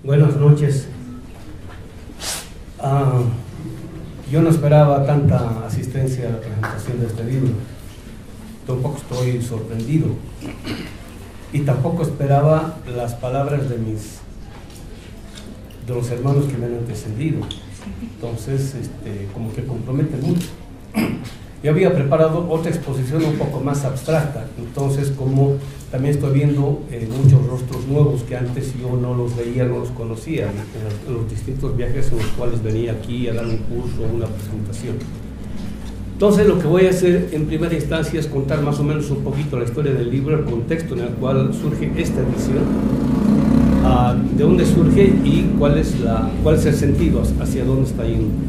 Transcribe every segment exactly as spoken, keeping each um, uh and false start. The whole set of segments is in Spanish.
Buenas noches. Uh, yo no esperaba tanta asistencia a la presentación de este libro. Tampoco estoy sorprendido. Y tampoco esperaba las palabras de mis de los hermanos que me han antecedido. Entonces, este, como que compromete mucho. Yo había preparado otra exposición un poco más abstracta, entonces como también estoy viendo eh, muchos rostros nuevos que antes yo no los veía, no los conocía, en los, en los distintos viajes en los cuales venía aquí a dar un curso o una presentación. Entonces lo que voy a hacer en primera instancia es contar más o menos un poquito la historia del libro, el contexto en el cual surge esta edición, uh, de dónde surge y cuál es, la, cuál es el sentido, hacia dónde está yendo.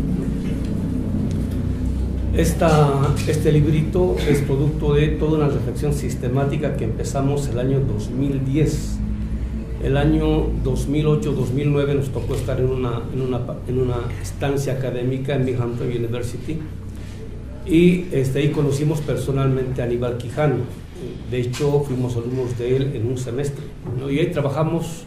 Esta, este librito es producto de toda una reflexión sistemática que empezamos el año dos mil diez. El año dos mil ocho dos mil nueve nos tocó estar en una, en una, en una estancia académica en Binghamton University y este, ahí conocimos personalmente a Aníbal Quijano. De hecho, fuimos alumnos de él en un semestre, ¿no? Y ahí trabajamos,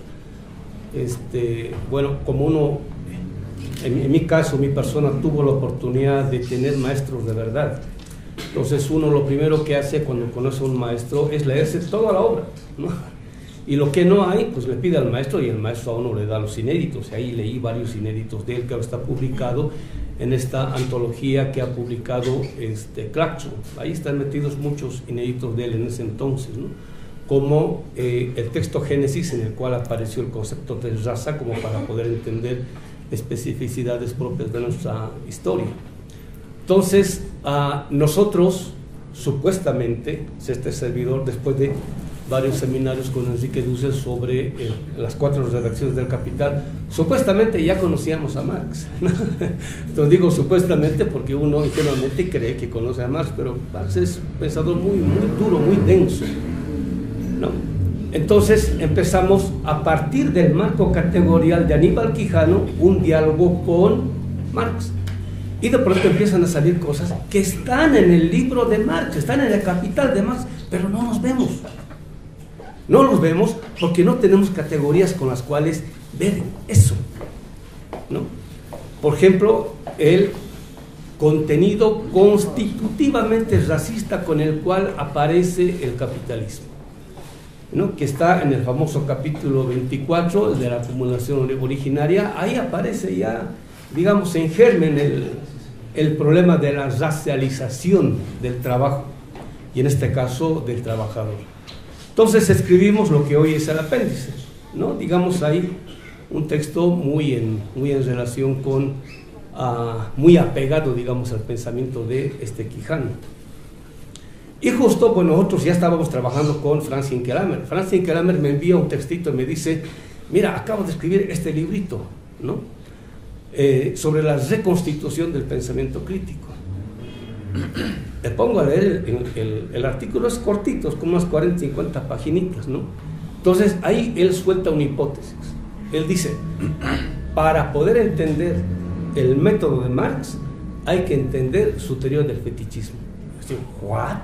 este, bueno, como uno... En, en mi caso, mi persona tuvo la oportunidad de tener maestros de verdad. Entonces uno lo primero que hace cuando conoce a un maestro es leerse toda la obra, ¿no? Y lo que no hay, pues le pide al maestro y el maestro a uno le da los inéditos. Y ahí leí varios inéditos de él que ahora está publicado en esta antología que ha publicado este, Claxon. Ahí están metidos muchos inéditos de él en ese entonces, ¿no? Como eh, el texto Génesis, en el cual apareció el concepto de raza, como para poder entender especificidades propias de nuestra historia. Entonces, uh, nosotros, supuestamente, este servidor, después de varios seminarios con Enrique Dussel sobre eh, las cuatro redacciones del Capital, supuestamente ya conocíamos a Marx. Entonces digo supuestamente porque uno ingenuamente cree que conoce a Marx, pero Marx es un pensador muy, muy duro, muy denso, ¿no? Entonces empezamos a partir del marco categorial de Aníbal Quijano un diálogo con Marx y de pronto empiezan a salir cosas que están en el libro de Marx, están en el Capital de Marx, pero no los vemos. No los vemos porque no tenemos categorías con las cuales ver eso, ¿no? Por ejemplo, el contenido constitutivamente racista con el cual aparece el capitalismo, ¿no? Que está en el famoso capítulo veinticuatro de la acumulación originaria. Ahí aparece ya, digamos, en germen el, el problema de la racialización del trabajo y en este caso del trabajador. Entonces escribimos lo que hoy es el apéndice, ¿no? Digamos ahí un texto muy en, muy en relación con, uh, muy apegado, digamos, al pensamiento de este Quijano. Y justo, pues nosotros ya estábamos trabajando con Franz Hinkelamer. Franz Hinkelamer me envía un textito y me dice, mira, acabo de escribir este librito, ¿no? Eh, sobre la reconstitución del pensamiento crítico. Le pongo a leer el, el, el artículo, es cortito, es como unas cuarenta, cincuenta paginitas, ¿no? Entonces ahí él suelta una hipótesis. Él dice, para poder entender el método de Marx, hay que entender su teoría del fetichismo. ¿What?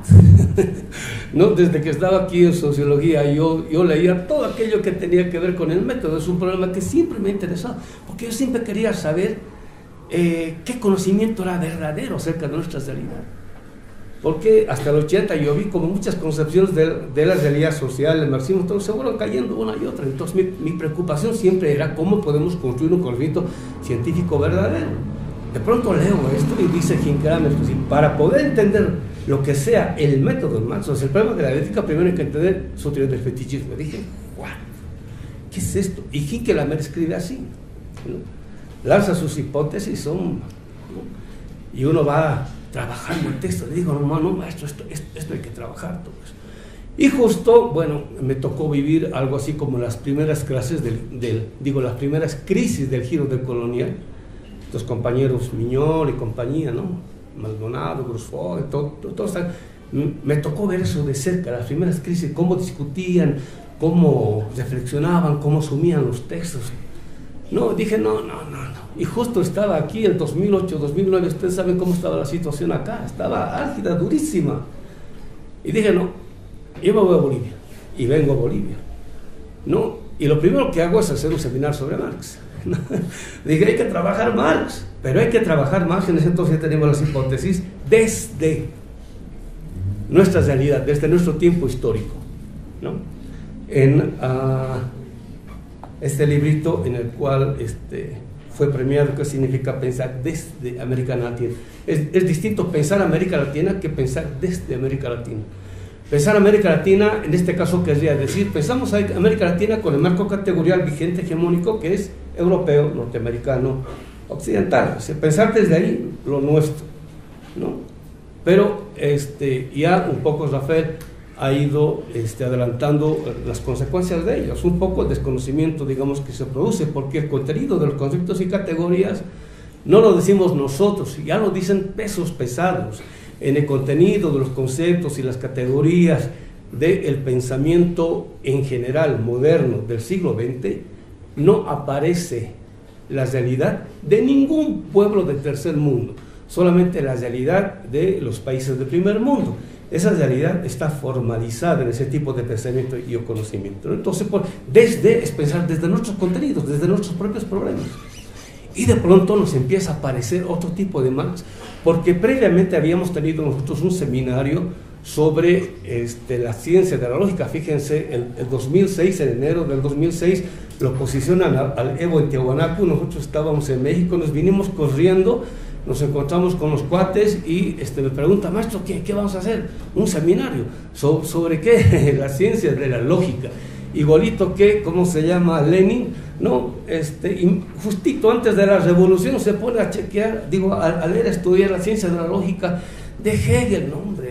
No, desde que estaba aquí en sociología yo, yo leía todo aquello que tenía que ver con el método. Es un problema que siempre me ha interesado, porque yo siempre quería saber eh, qué conocimiento era verdadero acerca de nuestra realidad. Porque hasta el ochenta yo vi como muchas concepciones de, de la realidad social, el marxismo, todo se fueron cayendo una y otra. Entonces mi, mi preocupación siempre era cómo podemos construir un conocimiento científico verdadero. De pronto leo esto y dice Hinkelamer, pues, para poder entender lo que sea el método de Marx, o sea, el problema de la ética, primero hay que entender su teoría del fetichismo. Dije, ¿what? ¿Qué es esto? Y Hinkelamer escribe así, ¿no? Lanza sus hipótesis, son, ¿no? Y uno va trabajando el texto. Le digo, no, no, maestro, esto, esto, esto hay que trabajar todo eso. Y justo, bueno, me tocó vivir algo así como las primeras clases del, del digo, las primeras crisis del giro del colonial. Los compañeros Miñor y compañía, ¿no? Maldonado, Grosfort, todo, todo, todo está. Me tocó ver eso de cerca, las primeras crisis, cómo discutían, cómo reflexionaban, cómo asumían los textos. No, dije, no, no, no, no. Y justo estaba aquí en dos mil ocho, dos mil nueve, ustedes saben cómo estaba la situación acá, estaba álgida, durísima. Y dije, no, yo me voy a Bolivia, y vengo a Bolivia, ¿no? Y lo primero que hago es hacer un seminario sobre Marx. Dije, hay que trabajar Marx, pero hay que trabajar Marx. En ese entonces tenemos las hipótesis desde nuestra realidad, desde nuestro tiempo histórico, ¿no? En uh, este librito en el cual este, fue premiado, ¿qué significa pensar desde América Latina? Es, es distinto pensar América Latina que pensar desde América Latina. Pensar América Latina, en este caso, querría decir, pensamos a América Latina con el marco categorial vigente hegemónico que es europeo, norteamericano, occidental. O sea, pensar desde ahí lo nuestro, ¿no? Pero este, ya un poco Rafael ha ido este, adelantando las consecuencias de ellos, un poco el desconocimiento, digamos, que se produce, porque el contenido de los conceptos y categorías no lo decimos nosotros, ya lo dicen pesos pesados. En el contenido de los conceptos y las categorías del pensamiento en general moderno del siglo veinte, no aparece la realidad de ningún pueblo del tercer mundo, solamente la realidad de los países del primer mundo. Esa realidad está formalizada en ese tipo de pensamiento y conocimiento. Entonces, por, desde, es pensar desde nuestros contenidos, desde nuestros propios problemas. Y de pronto nos empieza a aparecer otro tipo de Marx, porque previamente habíamos tenido nosotros un seminario sobre este, la ciencia de la lógica. Fíjense, el, el dos mil seis, en enero del dos mil seis, lo posicionan al, al Evo en Tiahuanaco. Nosotros estábamos en México, nos vinimos corriendo, nos encontramos con los cuates y este, me pregunta, maestro, ¿qué, qué vamos a hacer? Un seminario. So, ¿Sobre qué? La ciencia de la lógica. Igualito que, ¿cómo se llama? Lenin, ¿no? Este, y justito antes de la revolución se pone a chequear, digo, a, a leer, a estudiar la ciencia de la lógica de Hegel, no, hombre.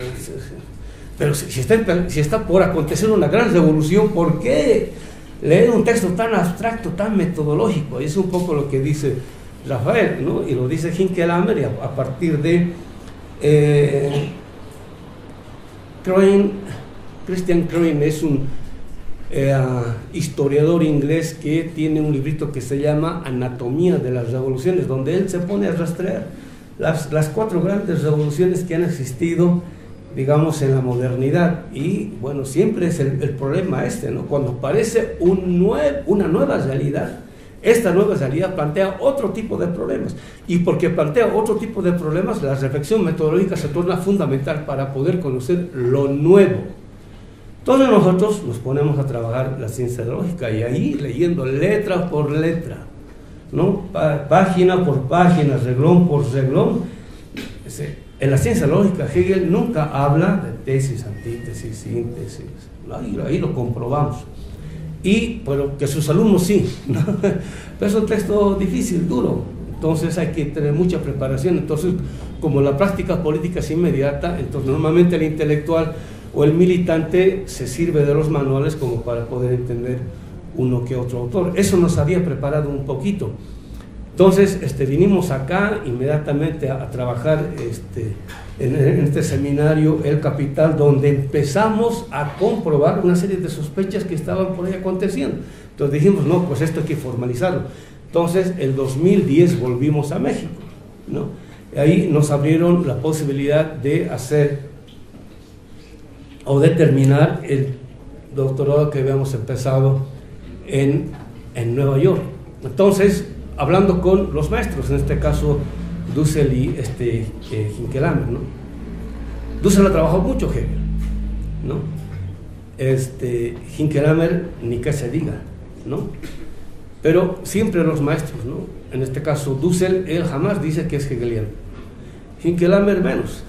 Pero si, si, está, si está por acontecer una gran revolución, ¿por qué leer un texto tan abstracto, tan metodológico? Es un poco lo que dice Rafael, ¿no? Y lo dice Hinkelhammer, y a, a partir de eh, Croin, Christian Croin es un Eh, historiador inglés que tiene un librito que se llama Anatomía de las Revoluciones, donde él se pone a rastrear las, las cuatro grandes revoluciones que han existido, digamos, en la modernidad. Y bueno, siempre es el, el problema este, ¿no? Cuando aparece un nue una nueva realidad, esta nueva realidad plantea otro tipo de problemas, y porque plantea otro tipo de problemas, la reflexión metodológica se torna fundamental para poder conocer lo nuevo. Todos nosotros nos ponemos a trabajar la ciencia lógica, y ahí leyendo letra por letra, ¿no? Página por página, reglón por reglón. En la ciencia lógica Hegel nunca habla de tesis, antítesis, síntesis. Ahí, ahí lo comprobamos. Y pero que sus alumnos sí, ¿no? Pero es un texto difícil, duro. Entonces hay que tener mucha preparación. Entonces, como la práctica política es inmediata, entonces normalmente el intelectual o el militante se sirve de los manuales como para poder entender uno que otro autor. Eso nos había preparado un poquito. Entonces este, vinimos acá inmediatamente a, a trabajar este, en, en este seminario El Capital, donde empezamos a comprobar una serie de sospechas que estaban por ahí aconteciendo. Entonces dijimos, no, pues esto hay que formalizarlo. Entonces el dos mil diez volvimos a México, ¿no? Ahí nos abrieron la posibilidad de hacer o de terminar el doctorado que habíamos empezado en, en Nueva York. Entonces, hablando con los maestros, en este caso Dussel y este, eh, Hinkelhammer, ¿no? Dussel ha trabajado mucho Hegel, ¿no? Este, Hinkelhammer ni que se diga, ¿no? Pero siempre los maestros, ¿no? En este caso Dussel, él jamás dice que es hegeliano. Hinkelhammer menos.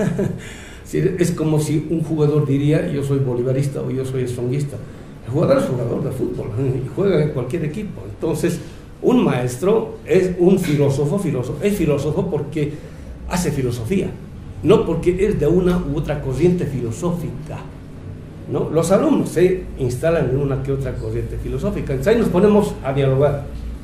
Es como si un jugador diría, yo soy bolivarista o yo soy stronguista. El jugador es jugador de fútbol y juega en cualquier equipo. Entonces, un maestro es un filósofo, filósofo, es filósofo porque hace filosofía, no porque es de una u otra corriente filosófica, ¿no? Los alumnos se instalan en una que otra corriente filosófica. Entonces ahí nos ponemos a dialogar.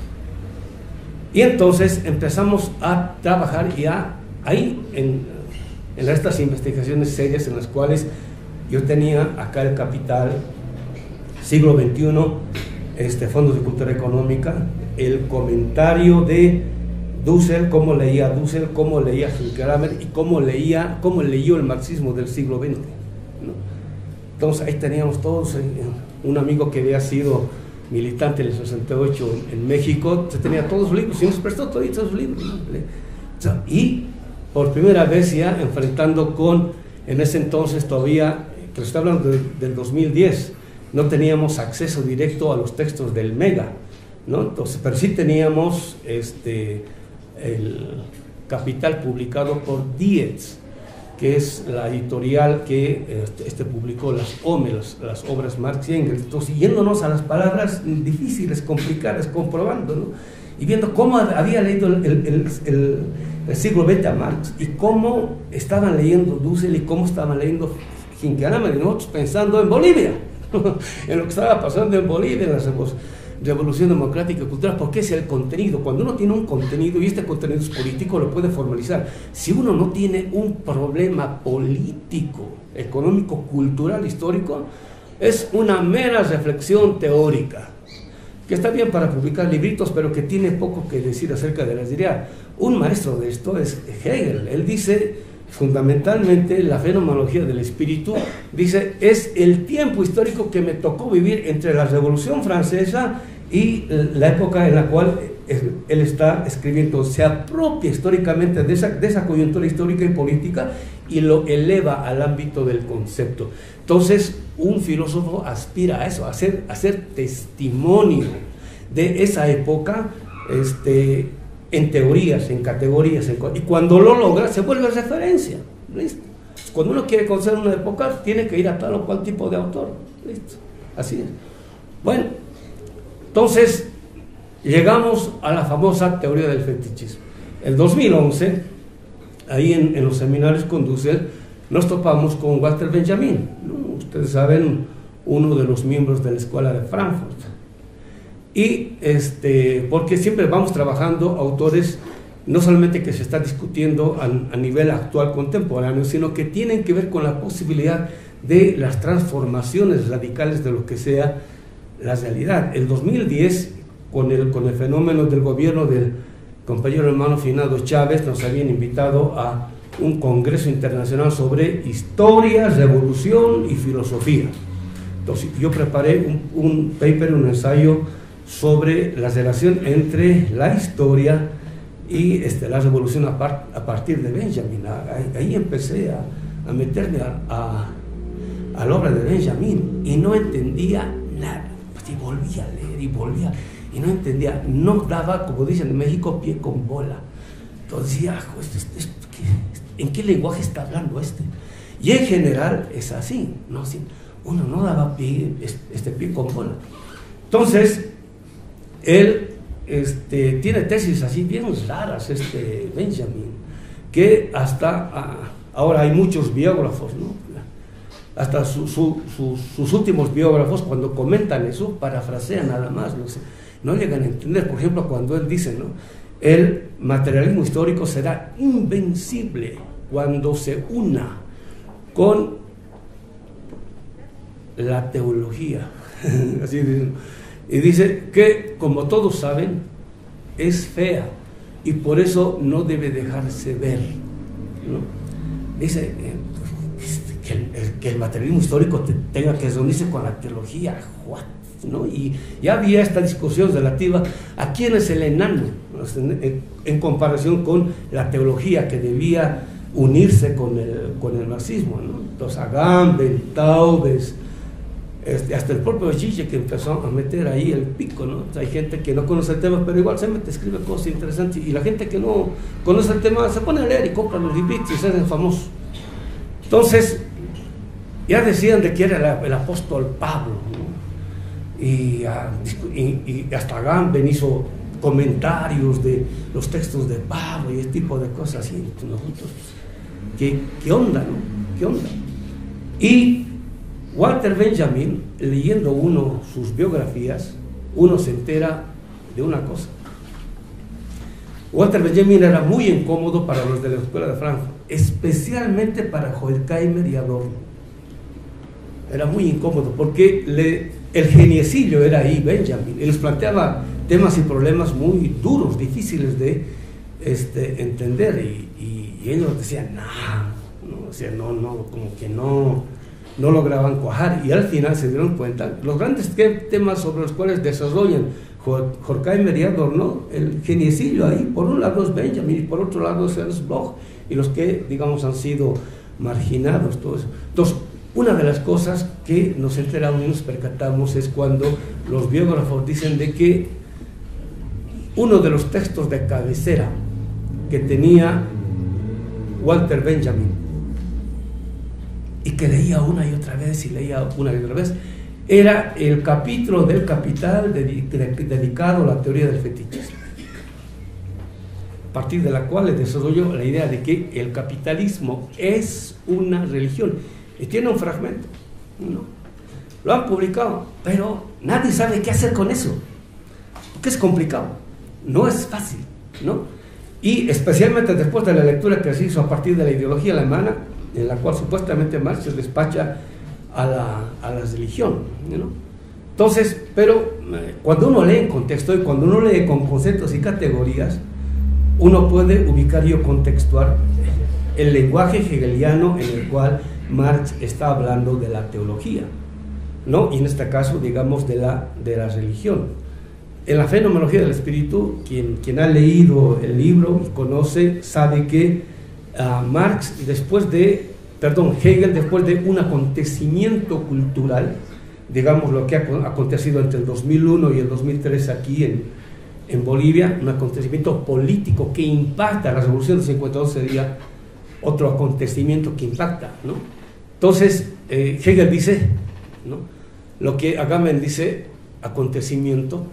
Y entonces empezamos a trabajar ya ahí en... en estas investigaciones serias en las cuales yo tenía acá El Capital, siglo veintiuno, este, Fondos de Cultura Económica, el comentario de Dussel, cómo leía Dussel, cómo leía Hinkelhammer y cómo leía, cómo leyó el marxismo del siglo veinte, ¿no? Entonces ahí teníamos todos, un amigo que había sido militante en el sesenta y ocho en, en México, se tenía todos los libros y nos prestó todos esos libros, ¿no? O sea, y por primera vez ya enfrentando con, en ese entonces todavía, que lo estoy hablando de, del dos mil diez, no teníamos acceso directo a los textos del Mega, ¿no? Entonces, pero sí teníamos este, el Capital publicado por Dietz, que es la editorial que este, este publicó las O M E, las, las obras Marx y Engels. Entonces, yéndonos a las palabras difíciles, complicadas, comprobando, ¿no? Y viendo cómo había leído el, el, el, el, el siglo veinte a Marx y cómo estaban leyendo Dussel y cómo estaban leyendo Hinckley, y nosotros pensando en Bolivia, en lo que estaba pasando en Bolivia, en la Revolución Democrática y Cultural, porque es el contenido. Cuando uno tiene un contenido y este contenido es político, lo puede formalizar. Si uno no tiene un problema político, económico, cultural, histórico, es una mera reflexión teórica, que está bien para publicar libritos, pero que tiene poco que decir acerca de las ideas. Un maestro de esto es Hegel. Él dice, fundamentalmente, la fenomenología del espíritu, dice, es el tiempo histórico que me tocó vivir entre la Revolución Francesa y la época en la cual él está escribiendo. Se apropia históricamente de esa, de esa coyuntura histórica y política y lo eleva al ámbito del concepto. Entonces, un filósofo aspira a eso, a ser, a ser testimonio de esa época, este, en teorías, en categorías, en, y cuando lo logra se vuelve referencia. ¿Listo? Cuando uno quiere conocer una época tiene que ir a tal o cual tipo de autor. ¿Listo? Así es. Bueno, entonces llegamos a la famosa teoría del fetichismo. En dos mil once, ahí en, en los seminarios con Dussel, nos topamos con Walter Benjamin, ¿no? Ustedes saben, uno de los miembros de la Escuela de Frankfurt. Y este, porque siempre vamos trabajando autores no solamente que se está discutiendo a, a nivel actual contemporáneo, sino que tienen que ver con la posibilidad de las transformaciones radicales de lo que sea la realidad. El dos mil diez, con el, con el fenómeno del gobierno del compañero hermano finado Chávez, nos habían invitado a un congreso internacional sobre historia, revolución y filosofía. Entonces yo preparé un, un paper, un ensayo sobre la relación entre la historia y este, la revolución a, par, a partir de Benjamin. Ahí, ahí empecé a, a meterme a, a, a la obra de Benjamin y no entendía nada. Y volvía a leer y volvía y no entendía, no daba, como dicen en México, pie con bola. Entonces decía, este, este, este, ¿en qué lenguaje está hablando este? Y en general es así, ¿no? Así, uno no daba pie, este, pie con bola. Entonces, él este, tiene tesis así bien raras, este Benjamin, que hasta ah, ahora hay muchos biógrafos, ¿no? Hasta su, su, su, sus últimos biógrafos, cuando comentan eso, parafrasean nada más, no sé, no llegan a entender. Por ejemplo, cuando él dice, ¿no?, el materialismo histórico será invencible cuando se una con la teología. Así dicen. Y dice que, como todos saben, es fea y por eso no debe dejarse ver, ¿no? Dice eh, que, el, el, que el materialismo histórico te, tenga que reunirse con la teología, what, ¿no? Y ya había esta discusión relativa a quién es el enano, ¿no?, en, en comparación con la teología que debía unirse con el, con el marxismo, ¿no? Entonces Agamben, Taubes, Este, hasta el propio Gigi, que empezó a meter ahí el pico, ¿no? O sea, hay gente que no conoce el tema, pero igual se mete, escribe cosas interesantes, y la gente que no conoce el tema se pone a leer y compra los libritos y se hacen famosos. Entonces, ya decían de que era el, el apóstol Pablo, ¿no? Y, y, y hasta Agamben hizo comentarios de los textos de Pablo y ese tipo de cosas así. Nosotros, ¿qué, qué onda, no? ¿Qué onda? Y Walter Benjamin, leyendo uno sus biografías, uno se entera de una cosa. Walter Benjamin era muy incómodo para los de la Escuela de Frankfurt, especialmente para Horkheimer y Adorno. Era muy incómodo porque le, el geniecillo era ahí Benjamin, y les planteaba temas y problemas muy duros, difíciles de este, entender, y, y, y ellos decían, nah, no, o sea, no, no, como que no. no lograban cuajar, y al final se dieron cuenta los grandes temas sobre los cuales desarrollan Horkheimer y Adorno, el geniecillo ahí, por un lado es Benjamin y por otro lado es Ernst Bloch, y los que, digamos, han sido marginados, todo eso. Entonces, una de las cosas que nos enteramos y nos percatamos es cuando los biógrafos dicen de que uno de los textos de cabecera que tenía Walter Benjamin, y que leía una y otra vez y leía una y otra vez, era el capítulo del Capital dedicado a la teoría del fetichismo, a partir de la cual le desarrolló la idea de que el capitalismo es una religión, y tiene un fragmento, ¿no? Lo han publicado, pero nadie sabe qué hacer con eso, porque es complicado, no es fácil, ¿no? Y especialmente después de la lectura que se hizo a partir de la ideología alemana, en la cual supuestamente Marx se despacha a la, a la religión, ¿no? Entonces, pero cuando uno lee en contexto y cuando uno lee con conceptos y categorías, uno puede ubicar y contextuar el lenguaje hegeliano en el cual Marx está hablando de la teología, ¿no? Y en este caso, digamos, de la, de la religión. En la fenomenología del espíritu, quien, quien ha leído el libro y conoce, sabe que uh, Marx, después de, perdón, Hegel, después de un acontecimiento cultural, digamos lo que ha acontecido entre el dos mil uno y el dos mil tres aquí en, en Bolivia, un acontecimiento político que impacta, la revolución del cincuenta y dos sería otro acontecimiento que impacta, ¿no? Entonces, eh, Hegel dice, ¿no?, lo que Agamben dice, acontecimiento,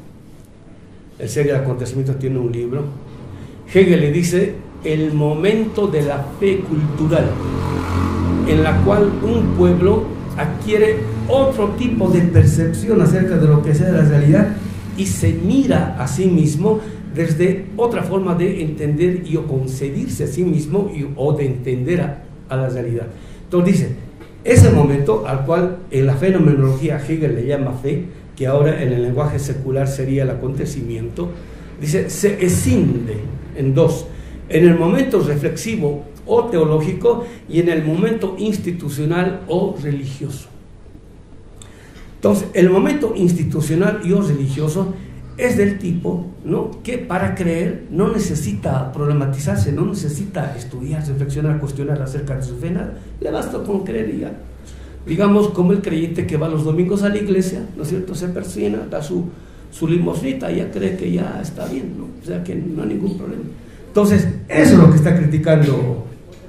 el serie de acontecimientos tiene un libro. Hegel le dice el momento de la fe cultural, en la cual un pueblo adquiere otro tipo de percepción acerca de lo que sea la realidad y se mira a sí mismo desde otra forma de entender y o concebirse a sí mismo y, o de entender a, a la realidad. Entonces dice, ese momento al cual en la fenomenología Hegel le llama fe, que ahora en el lenguaje secular sería el acontecimiento, dice, se escinde en dos, en el momento reflexivo o teológico y en el momento institucional o religioso. Entonces, el momento institucional y o religioso es del tipo, ¿no?, que para creer no necesita problematizarse, no necesita estudiar, reflexionar, cuestionar acerca de su fe, nada, le basta con creer y ya. Digamos, como el creyente que va los domingos a la iglesia, ¿no es cierto?, se persina, da su, su limosnita, ya cree que ya está bien, ¿no? O sea, que no hay ningún problema. Entonces, eso es lo que está criticando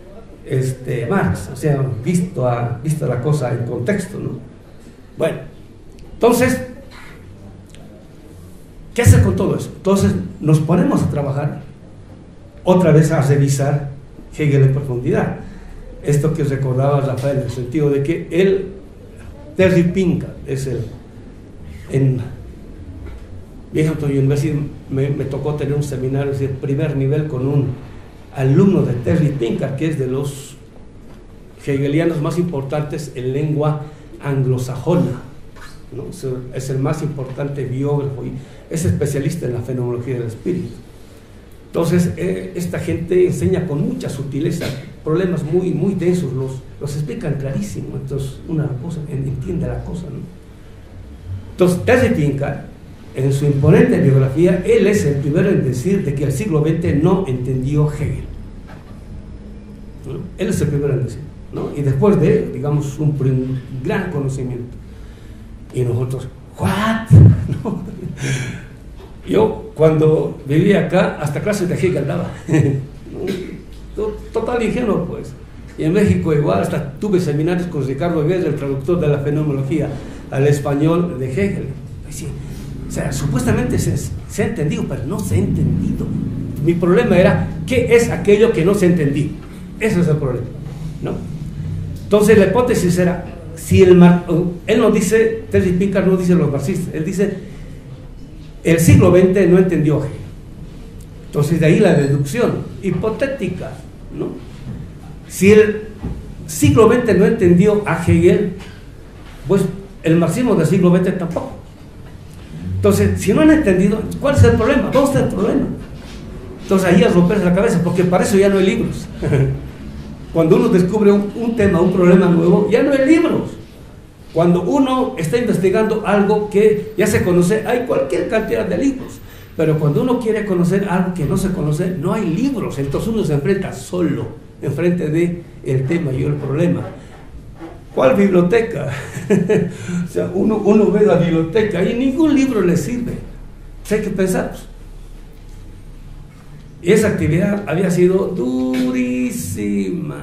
este, Marx, o sea, visto, a, visto la cosa en contexto, ¿no? Bueno, entonces, ¿qué hacer con todo eso? Entonces, nos ponemos a trabajar, otra vez a revisar Hegel en profundidad. Esto que recordaba Rafael, en el sentido de que él, Terry Pinker, es el, en Binghamton University me, me tocó tener un seminario de primer nivel con un alumno de Terry Pinker, que es de los hegelianos más importantes en lengua anglosajona, ¿no? Es el más importante biógrafo y es especialista en la fenomenología del espíritu. Entonces, eh, esta gente enseña con mucha sutileza problemas muy, muy densos, los, los explican clarísimo. Entonces, una cosa, entiende la cosa, ¿no? Entonces, Terry Pinker, en su imponente biografía, él es el primero en decir de que el siglo veinte no entendió Hegel, ¿no? Él es el primero en decir, ¿no? Y después de, digamos, un, un gran conocimiento. Y nosotros, ¿what? ¿No? Yo, cuando vivía acá, hasta clases de Hegel daba. Total ingenuo, pues. Y en México igual, hasta tuve seminarios con Ricardo Guerra, el traductor de la fenomenología al español de Hegel. O sea, supuestamente se, se ha entendido, pero no se ha entendido. Mi problema era, ¿qué es aquello que no se entendió? Ese es el problema, ¿no? Entonces, la hipótesis era, si el mar, él no dice, Terry Pinker no dice los marxistas, él dice, el siglo veinte no entendió Hegel. Entonces, de ahí la deducción hipotética, ¿no? Si el siglo veinte no entendió a Hegel, pues el marxismo del siglo veinte tampoco. Entonces, si no han entendido, ¿cuál es el problema? ¿Dónde está el problema? Entonces, ahí es romperse la cabeza, porque para eso ya no hay libros. Cuando uno descubre un, un tema, un problema nuevo, ya no hay libros. Cuando uno está investigando algo que ya se conoce, hay cualquier cantidad de libros. Pero cuando uno quiere conocer algo que no se conoce, no hay libros. Entonces uno se enfrenta solo, enfrente de el tema y el problema. ¿Cuál biblioteca? O sea, uno, uno ve la biblioteca y ningún libro le sirve. Pues hay que pensar. Y esa actividad había sido durísima.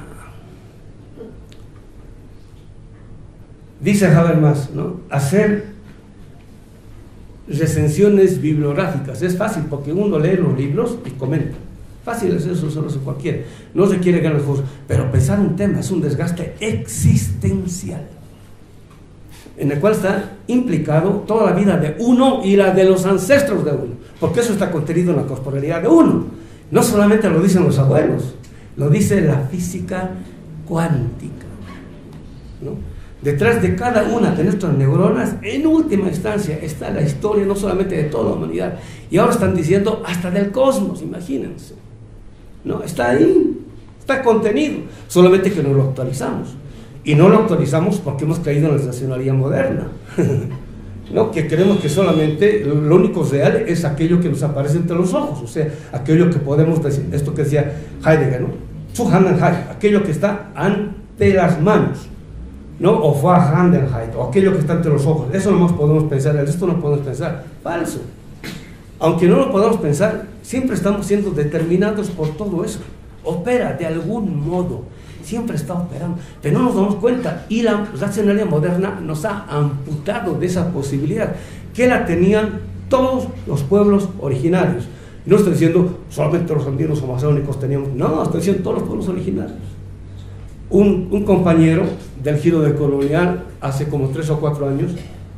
Dice Habermas, ¿no? Hacer recensiones bibliográficas es fácil porque uno lee los libros y comenta. Fácil es eso, solo se cualquiera. No se quiere ganar esfuerzo, pero pensar un tema es un desgaste existencial en el cual está implicado toda la vida de uno y la de los ancestros de uno, porque eso está contenido en la corporalidad de uno. No solamente lo dicen los abuelos, lo dice la física cuántica, ¿no? Detrás de cada una de nuestras neuronas, en última instancia, está la historia no solamente de toda la humanidad, y ahora están diciendo hasta del cosmos, imagínense. No, está ahí, está contenido, solamente que no lo actualizamos. Y no lo actualizamos porque hemos caído en la racionalidad moderna, ¿no? Que creemos que solamente lo único real es aquello que nos aparece entre los ojos, o sea, aquello que podemos decir, esto que decía Heidegger, ¿no? Zu Handenheit, aquello que está ante las manos, ¿no? O Vor Handenheit, o aquello que está entre los ojos. Eso no podemos pensar, el resto no podemos pensar. Falso. Aunque no lo podamos pensar, siempre estamos siendo determinados por todo eso. Opera de algún modo, siempre está operando, pero no nos damos cuenta, y la racionalidad moderna nos ha amputado de esa posibilidad que la tenían todos los pueblos originarios. No estoy diciendo solamente los andinos o amazónicos teníamos, no, estoy diciendo todos los pueblos originarios. Un, un compañero del Giro Decolonial hace como tres o cuatro años,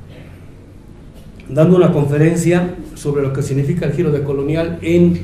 dando una conferencia sobre lo que significa el Giro Decolonial en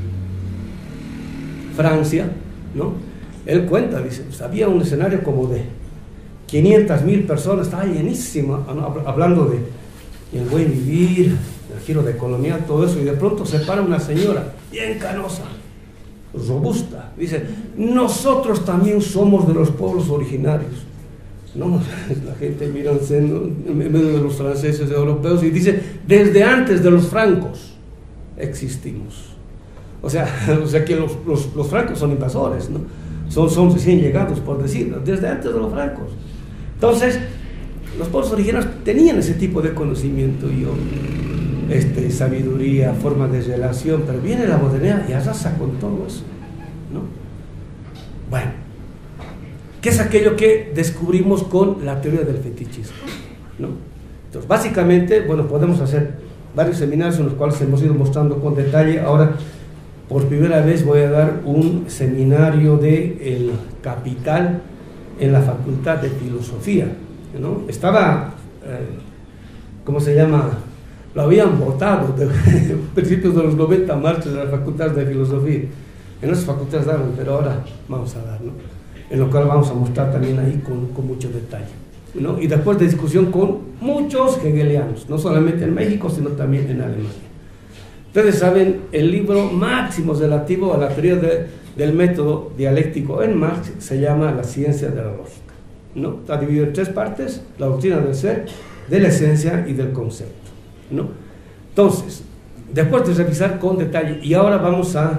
Francia, ¿no? Él cuenta, dice, pues había un escenario como de quinientas mil personas, estaba llenísimo, hablando de el buen vivir, el Giro Decolonial, todo eso, y de pronto se para una señora bien canosa, robusta, dice, nosotros también somos de los pueblos originarios. No, la gente mira en medio de los franceses, de europeos, y dice, desde antes de los francos existimos. O sea, o sea que los, los, los francos son invasores, ¿no? Son, son recién llegados, por decirlo, desde antes de los francos. Entonces, los pueblos originarios tenían ese tipo de conocimiento y este, sabiduría, forma de relación, pero viene la modernidad y arrasa con todo eso, ¿no? Bueno, ¿qué es aquello que descubrimos con la teoría del fetichismo, ¿no? Entonces, básicamente, bueno, podemos hacer varios seminarios en los cuales hemos ido mostrando con detalle. Ahora, por primera vez voy a dar un seminario de El Capital en la Facultad de Filosofía, ¿no? Estaba, eh, ¿cómo se llama? Lo habían votado de principios de los noventa, marchas de la Facultad de Filosofía. En esas facultades daban, pero ahora vamos a dar, ¿no? En lo cual vamos a mostrar también ahí con, con mucho detalle, ¿no? Y después de discusión con muchos hegelianos, no solamente en México, sino también en Alemania. Ustedes saben, el libro máximo relativo a la teoría de, del método dialéctico en Marx se llama La ciencia de la lógica, ¿no? Está dividido en tres partes: la doctrina del ser, de la esencia y del concepto, ¿no? Entonces, después de revisar con detalle, y ahora vamos a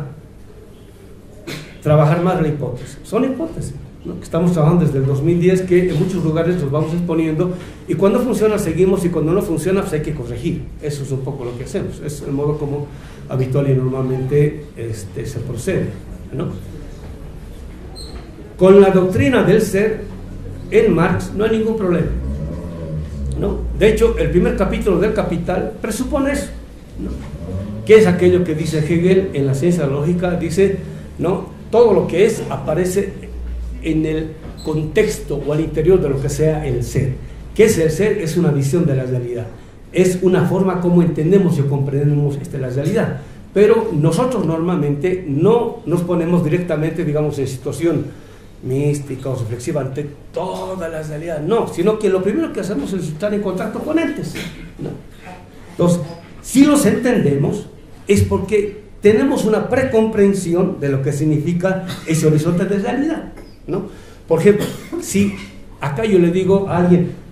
trabajar más la hipótesis. Son hipótesis, ¿no? Que estamos trabajando desde el dos mil diez, que en muchos lugares los vamos exponiendo, y cuando funciona seguimos, y cuando no funciona pues hay que corregir. Eso es un poco lo que hacemos, es el modo como habitual y normalmente este, se procede, ¿no? Con la doctrina del ser en Marx no hay ningún problema, ¿no? De hecho, el primer capítulo del Capital presupone eso, ¿no? ¿Qué es aquello que dice Hegel en la ciencia de la lógica? Dice, ¿no? Todo lo que es aparece en el contexto o al interior de lo que sea el ser. ¿Qué es el ser? Es una visión de la realidad, es una forma como entendemos y comprendemos esta, la realidad, pero nosotros normalmente no nos ponemos directamente, digamos, en situación mística o reflexiva ante toda la realidad, no, sino que lo primero que hacemos es estar en contacto con entes, ¿no? Entonces, si los entendemos es porque tenemos una precomprensión de lo que significa ese horizonte de realidad, ¿no? Por ejemplo, si acá yo le digo a alguien,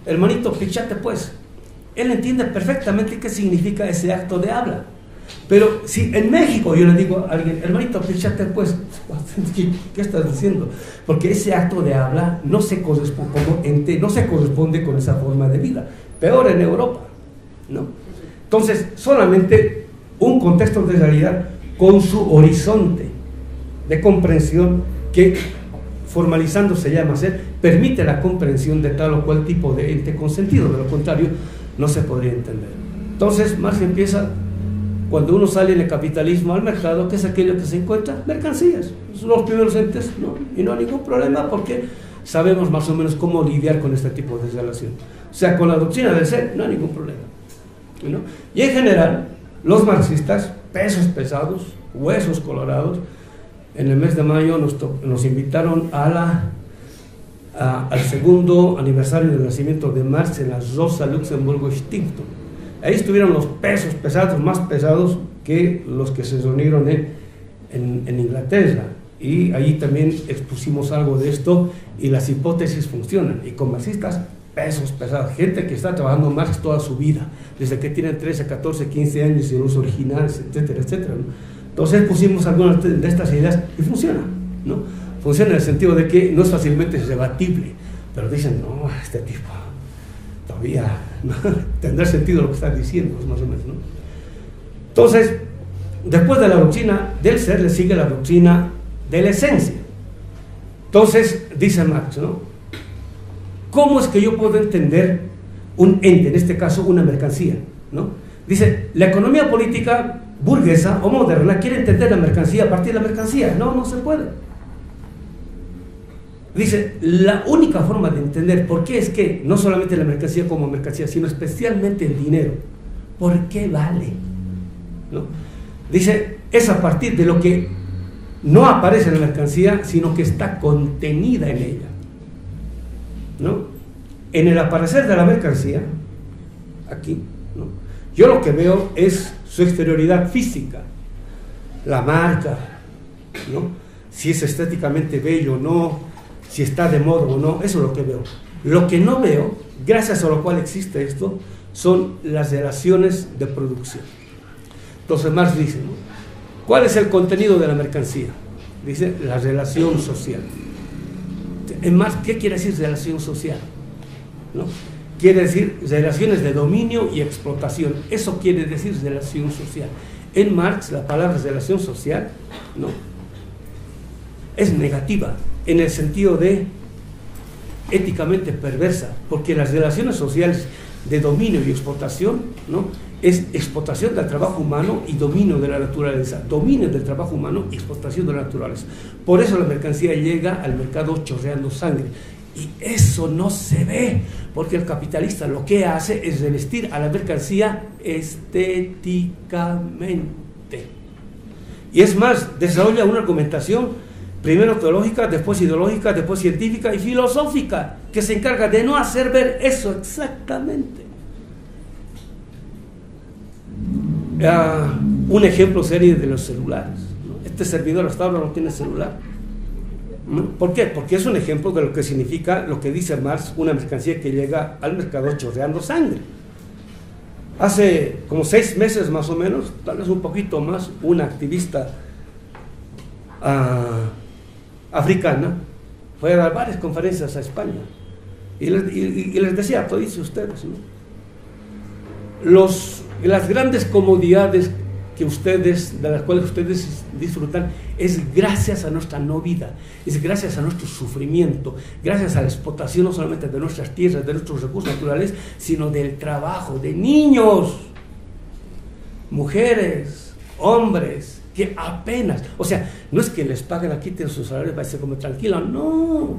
hermanito, pichate pues. Él entiende perfectamente qué significa ese acto de habla. Pero si en México yo le digo a alguien, hermanito, pichate pues, ¿qué, qué estás diciendo? Porque ese acto de habla no se corresponde, como ente, no se corresponde con esa forma de vida. Peor en Europa, ¿no? Entonces, solamente un contexto de realidad con su horizonte de comprensión que, formalizando se llama ser, permite la comprensión de tal o cual tipo de ente consentido. De lo contrario, no se podría entender. Entonces, Marx empieza, cuando uno sale en el capitalismo al mercado, ¿qué es aquello que se encuentra? Mercancías. Son los primeros entes, ¿no? Y no hay ningún problema porque sabemos más o menos cómo lidiar con este tipo de relación. O sea, con la doctrina del ser no hay ningún problema, ¿no? Y en general, los marxistas, pesos pesados, huesos colorados, en el mes de mayo nos, nos invitaron a la, a, al segundo aniversario del nacimiento de Marx en la Rosa Luxemburgo Stiftung. Ahí estuvieron los pesos pesados, más pesados que los que se reunieron en, en, en Inglaterra. Y allí también expusimos algo de esto y las hipótesis funcionan. Y con marxistas, pesos pesados, gente que está trabajando Marx toda su vida, desde que tienen trece, catorce, quince años y los originales, etcétera, etcétera, ¿no? Entonces pusimos algunas de estas ideas y funciona, ¿no? Funciona en el sentido de que no es fácilmente debatible, pero dicen, no, este tipo todavía no tendrá sentido lo que está diciendo, más o menos, ¿no? Entonces, después de la doctrina del ser, le sigue la doctrina de la esencia. Entonces, dice Marx, ¿no? ¿Cómo es que yo puedo entender un ente, en este caso una mercancía, ¿no? Dice, la economía política burguesa o moderna quiere entender la mercancía a partir de la mercancía. No, no se puede. Dice, la única forma de entender por qué es que no solamente la mercancía como mercancía, sino especialmente el dinero, ¿por qué vale? ¿No? Dice, es a partir de lo que no aparece en la mercancía, sino que está contenida en ella, ¿no? En el aparecer de la mercancía, aquí, ¿no? Yo lo que veo es su exterioridad física, la marca, ¿no? Si es estéticamente bello o no, si está de moda o no, eso es lo que veo. Lo que no veo, gracias a lo cual existe esto, son las relaciones de producción. Entonces Marx dice, ¿no? ¿Cuál es el contenido de la mercancía? Dice, la relación social. En Marx, ¿qué quiere decir relación social? ¿No? Quiere decir relaciones de dominio y explotación. Eso quiere decir relación social. En Marx la palabra relación social, ¿no?, es negativa, en el sentido de éticamente perversa, porque las relaciones sociales de dominio y explotación, ¿no?, es explotación del trabajo humano y dominio de la naturaleza, dominio del trabajo humano y explotación de la naturaleza. Por eso la mercancía llega al mercado chorreando sangre. Y eso no se ve, porque el capitalista lo que hace es revestir a la mercancía estéticamente. Y es más, desarrolla una argumentación, primero teológica, después ideológica, después científica y filosófica, que se encarga de no hacer ver eso exactamente. Uh, un ejemplo serie de los celulares, ¿no? Este servidor hasta ahora no tiene celular. ¿Por qué? Porque es un ejemplo de lo que significa lo que dice Marx, una mercancía que llega al mercado chorreando sangre. Hace como seis meses más o menos, tal vez un poquito más, una activista uh, africana fue a dar varias conferencias a España y les, y, y les decía, todo dice ustedes, ¿no?, Los, las grandes comodidades que ustedes, de las cuales ustedes disfrutan, es gracias a nuestra no vida, es gracias a nuestro sufrimiento, gracias a la explotación no solamente de nuestras tierras, de nuestros recursos naturales, sino del trabajo de niños, mujeres, hombres, que apenas, o sea, no es que les paguen, aquí quiten sus salarios, va a ser como tranquilo, no,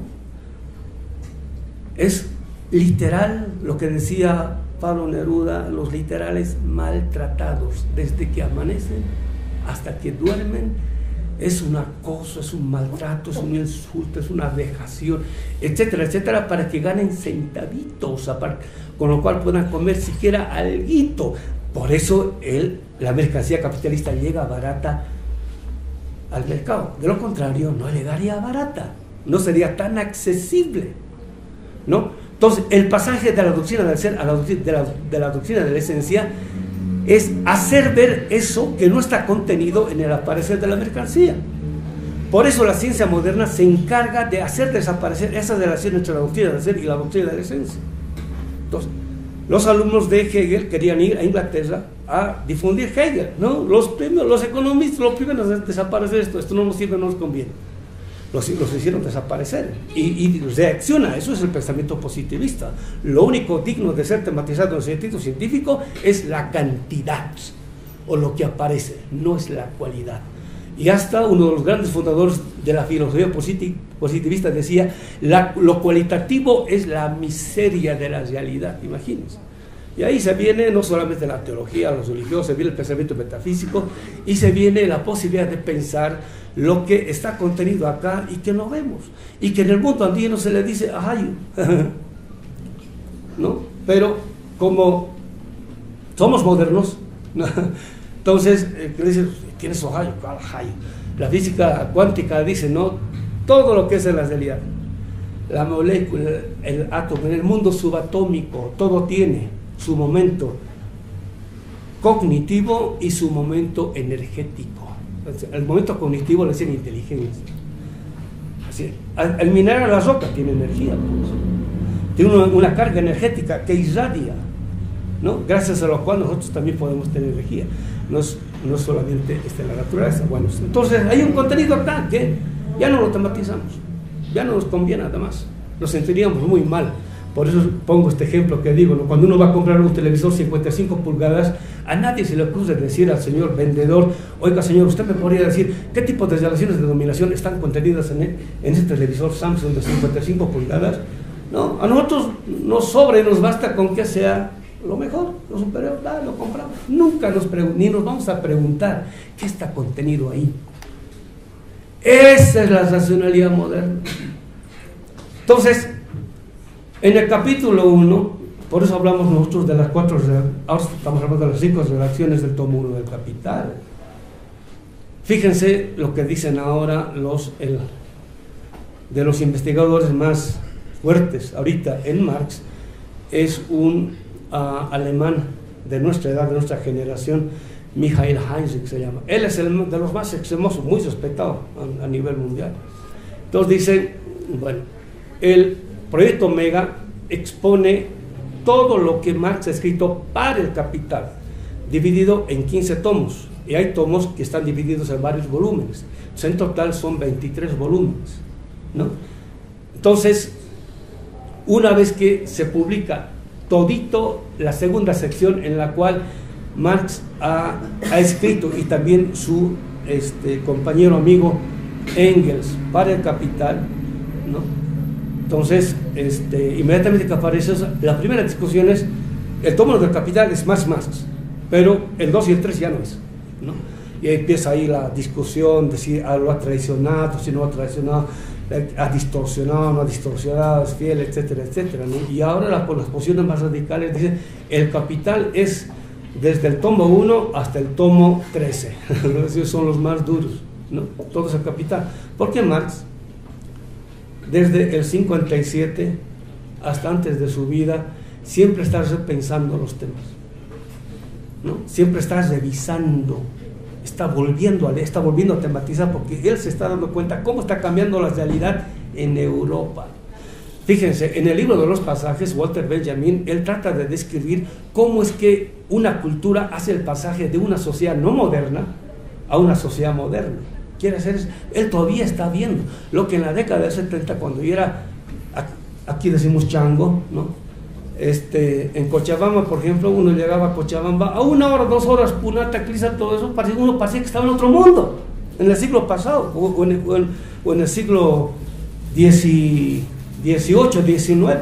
es literal lo que decía Pablo Neruda, los literales maltratados, desde que amanecen hasta que duermen, es un acoso, es un maltrato, es un insulto, es una vejación, etcétera, etcétera, para que ganen centavitos, con lo cual puedan comer siquiera alguito. Por eso el, la mercancía capitalista llega barata al mercado. De lo contrario, no llegaría barata, no sería tan accesible, ¿no? Entonces, el pasaje de la doctrina del ser a la doctrina, de, la, de la doctrina de la esencia es hacer ver eso que no está contenido en el aparecer de la mercancía. Por eso la ciencia moderna se encarga de hacer desaparecer esa relación entre la doctrina del ser y la doctrina de la esencia. Entonces, los alumnos de Hegel querían ir a Inglaterra a difundir Hegel, ¿no? Los, primeros, los economistas, los primeros a desaparecer esto, esto no nos sirve, no nos conviene. Los, los hicieron desaparecer y, y reacciona, eso es el pensamiento positivista. Lo único digno de ser tematizado en el sentido científico es la cantidad o lo que aparece, no es la cualidad. Y hasta uno de los grandes fundadores de la filosofía positivista decía, la, lo cualitativo es la miseria de la realidad, imagínense. Y ahí se viene no solamente la teología, los religiosos, se viene el pensamiento metafísico y se viene la posibilidad de pensar lo que está contenido acá y que no vemos. Y que en el mundo andino se le dice ajayo, ¿no? Pero como somos modernos, entonces, eh, dice, tienes ajayo, ¿cuál ajayo? La física cuántica dice, no, todo lo que es en la realidad, la molécula, el átomo, en el mundo subatómico, todo tiene su momento cognitivo y su momento energético. El momento cognitivo le dicen inteligencia. Así, el mineral, la roca, tiene energía, pues. Tiene una, una carga energética que irradia, ¿no? Gracias a lo cual nosotros también podemos tener energía. No es, no es solamente este, la naturaleza. Bueno, entonces hay un contenido acá que ya no lo tematizamos, ya no nos conviene nada más, nos sentiríamos muy mal. Por eso pongo este ejemplo que digo, ¿no? Cuando uno va a comprar un televisor cincuenta y cinco pulgadas, a nadie se le ocurre decir al señor vendedor, oiga señor, usted me podría decir qué tipo de relaciones de dominación están contenidas en, el, en este televisor Samsung de cincuenta y cinco pulgadas. No, a nosotros nos sobra y nos basta con que sea lo mejor, lo superior, ah, lo compramos. Nunca nos ni nos vamos a preguntar qué está contenido ahí. Esa es la racionalidad moderna. Entonces, en el capítulo uno, por eso hablamos nosotros de las cuatro, ahora estamos hablando de las cinco redacciones del tomo uno del Capital. Fíjense lo que dicen ahora los el, de los investigadores más fuertes ahorita en Marx, es un uh, alemán de nuestra edad, de nuestra generación, Michael Heinrich se llama. Él es el de los más extremosos, muy respetado a, a nivel mundial. Entonces dice, bueno, el Proyecto Omega expone todo lo que Marx ha escrito para el Capital, dividido en quince tomos, y hay tomos que están divididos en varios volúmenes. Entonces, en total son veintitrés volúmenes, ¿no? Entonces, una vez que se publica todito la segunda sección en la cual Marx ha, ha escrito, y también su este, compañero amigo Engels para el Capital, ¿no? Entonces, este, inmediatamente que aparece eso, la primera discusión es, el tomo del Capital es más Marx, pero el dos y el tres ya no es, ¿no? Y ahí empieza ahí la discusión de si lo ha traicionado, si no ha traicionado, ha distorsionado, no ha distorsionado, es fiel, etcétera, etcétera, ¿no? Y ahora la, por las posiciones más radicales dicen, el Capital es desde el tomo uno hasta el tomo trece, esos son los más duros, ¿no? Todo es el Capital. ¿Por qué Marx? Desde el cincuenta y siete hasta antes de su vida, siempre está repensando los temas, ¿no? Siempre está revisando, está volviendo, a, está volviendo a tematizar, porque él se está dando cuenta cómo está cambiando la realidad en Europa. Fíjense, en el libro de los pasajes, Walter Benjamin, él trata de describir cómo es que una cultura hace el pasaje de una sociedad no moderna a una sociedad moderna. Quiere hacer eso. Él todavía está viendo lo que en la década del setenta, cuando yo era, aquí decimos chango, ¿no? Este, en Cochabamba, por ejemplo, uno llegaba a Cochabamba a una hora, dos horas, Punata, Clisa, todo eso, parecía, uno parecía que estaba en otro mundo, en el siglo pasado, o, o, en, o, en, o en el siglo dieciocho, diecinueve,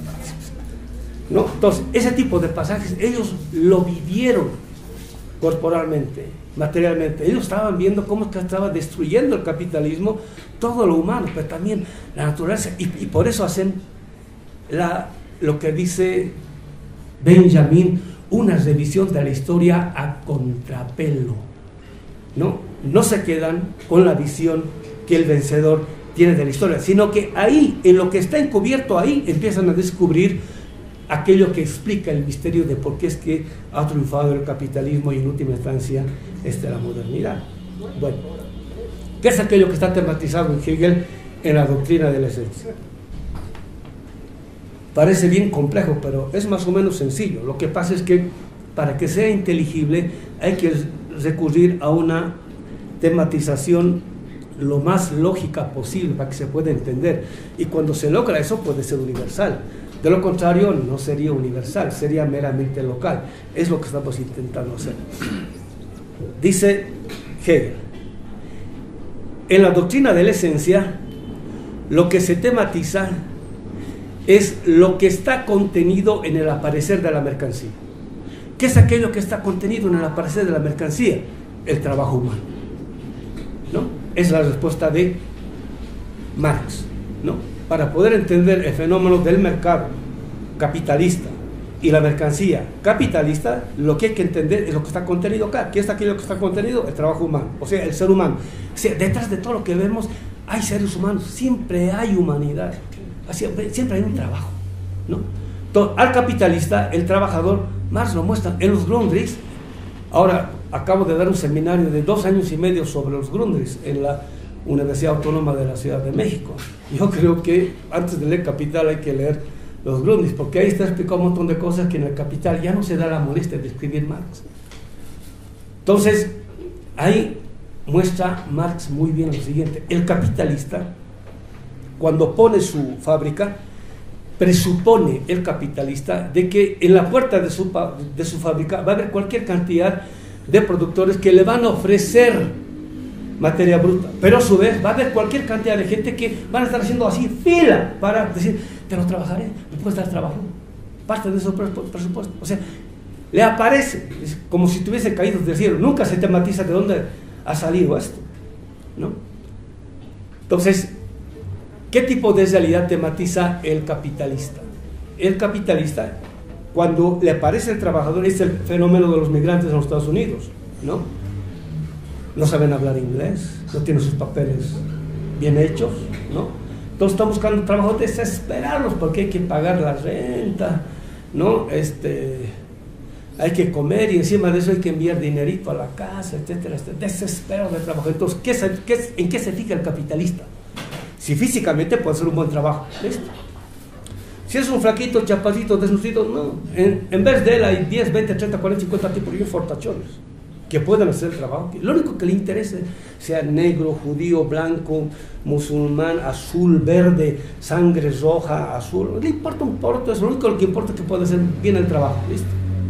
¿no? Entonces, ese tipo de pasajes, ellos lo vivieron corporalmente, materialmente. Ellos estaban viendo cómo es que estaba destruyendo el capitalismo todo lo humano, pero también la naturaleza, y, y por eso hacen la, lo que dice Benjamin, una revisión de la historia a contrapelo, ¿no? No se quedan con la visión que el vencedor tiene de la historia, sino que ahí, en lo que está encubierto ahí, empiezan a descubrir aquello que explica el misterio de por qué es que ha triunfado el capitalismo y en última instancia este, la modernidad. Bueno, ¿qué es aquello que está tematizado en Hegel en la doctrina de la esencia? Parece bien complejo, pero es más o menos sencillo. Lo que pasa es que para que sea inteligible hay que recurrir a una tematización lo más lógica posible para que se pueda entender, y cuando se logra eso puede ser universal. De lo contrario no sería universal, sería meramente local. Es lo que estamos intentando hacer. Dice Hegel, en la doctrina de la esencia lo que se tematiza es lo que está contenido en el aparecer de la mercancía. ¿Qué es aquello que está contenido en el aparecer de la mercancía? El trabajo humano, ¿no? Es la respuesta de Marx, ¿no? Para poder entender el fenómeno del mercado capitalista y la mercancía capitalista, lo que hay que entender es lo que está contenido acá. ¿Qué es aquello que está contenido? El trabajo humano, o sea, el ser humano. O sea, detrás de todo lo que vemos hay seres humanos, siempre hay humanidad, siempre hay un trabajo, ¿no? Entonces, al capitalista, el trabajador, Marx lo muestra en los Grundrisse. Ahora, acabo de dar un seminario de dos años y medio sobre los Grundrisse en la Universidad Autónoma de la Ciudad de México. Yo creo que antes de leer Capital hay que leer los Grundrisse, porque ahí está explicado un montón de cosas que en el Capital ya no se da la molestia de escribir Marx. Entonces, ahí muestra Marx muy bien lo siguiente: el capitalista, cuando pone su fábrica, presupone el capitalista de que en la puerta de su, de su fábrica va a haber cualquier cantidad de productores que le van a ofrecer materia bruta, pero a su vez va a haber cualquier cantidad de gente que van a estar haciendo así fila para decir, te lo trabajaré, me puedes dar trabajo, parte de su presupuesto. O sea, le aparece como si tuviese caído del cielo. Nunca se tematiza de dónde ha salido esto, ¿no? Entonces, ¿qué tipo de realidad tematiza el capitalista? El capitalista, cuando le aparece el trabajador, es el fenómeno de los migrantes en los Estados Unidos, ¿no? No saben hablar inglés, no tienen sus papeles bien hechos, ¿no? Entonces están buscando trabajo desesperados porque hay que pagar la renta, ¿no? Este, hay que comer y encima de eso hay que enviar dinerito a la casa, etcétera, etcétera. Desesperados de trabajo. Entonces, ¿qué se, qué, ¿en qué se fija el capitalista? Si físicamente puede hacer un buen trabajo, ¿listo? Si es un flaquito, chapadito, desnutrito, no. En, en vez de él hay diez, veinte, treinta, cuarenta, cincuenta tipos bien fortachones que puedan hacer el trabajo. Lo único que le interese, sea negro, judío, blanco, musulmán, azul, verde, sangre roja, azul, no le importa un porto, es lo único que importa es que pueda hacer bien el trabajo, ¿listo?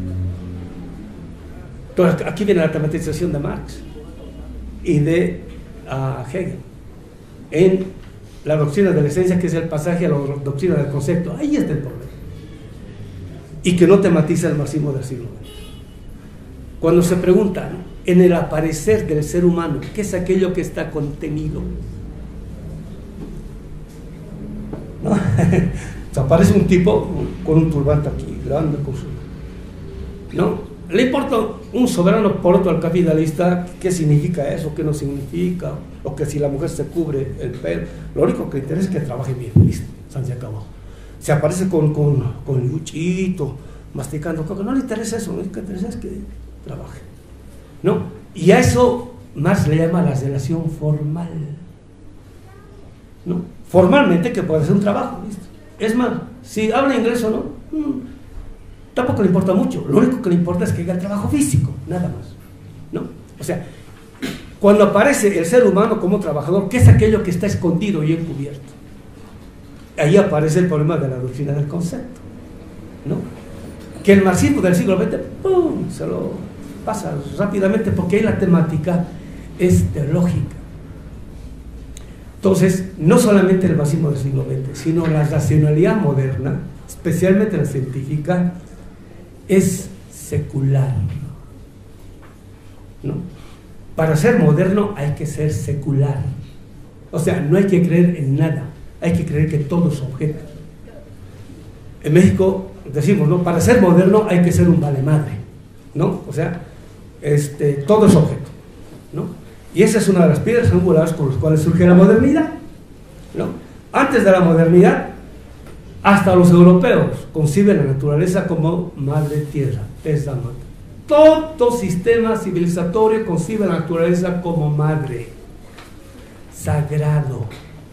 Entonces, aquí viene la tematización de Marx y de uh, Hegel en la doctrina de la esencia, que es el pasaje a la doctrina del concepto. Ahí está el problema, y que no tematiza el marxismo del siglo veinte. Cuando se pregunta, ¿no?, en el aparecer del ser humano, ¿qué es aquello que está contenido? ¿No? O sea, aparece un tipo con un turbante aquí, grande, con su... ¿no? Le importa un soberano poroto al capitalista qué significa eso, qué no significa, o que si la mujer se cubre el pelo. Lo único que le interesa es que trabaje bien, listo, se acabó. Se aparece con, con, con luchito, masticando coca, no le interesa eso, lo único que le interesa es que trabaje, ¿no? Y a eso Marx le llama la relación formal, ¿no? Formalmente que puede ser un trabajo, ¿listo? Es más, si habla inglés o no, mmm, tampoco le importa mucho. Lo único que le importa es que haga el trabajo físico, nada más, ¿no? O sea, cuando aparece el ser humano como trabajador, ¿qué es aquello que está escondido y encubierto? Ahí aparece el problema de la doctrina del concepto, ¿no? Que el marxismo del siglo veinte, ¡pum!, se lo pasa rápidamente, porque ahí la temática es teológica. Entonces, no solamente el marxismo del siglo veinte, sino la racionalidad moderna, especialmente la científica, es secular, ¿no? Para ser moderno hay que ser secular, o sea, no hay que creer en nada, hay que creer que todo es objeto. En México decimos, ¿no?, para ser moderno hay que ser un vale madre, ¿no? O sea, este, todo es objeto, ¿no? Y esa es una de las piedras angulares por las cuales surge la modernidad, Antes de la modernidad, hasta los europeos conciben la naturaleza como madre tierra, Tezama. Todo sistema civilizatorio concibe la naturaleza como madre, sagrado.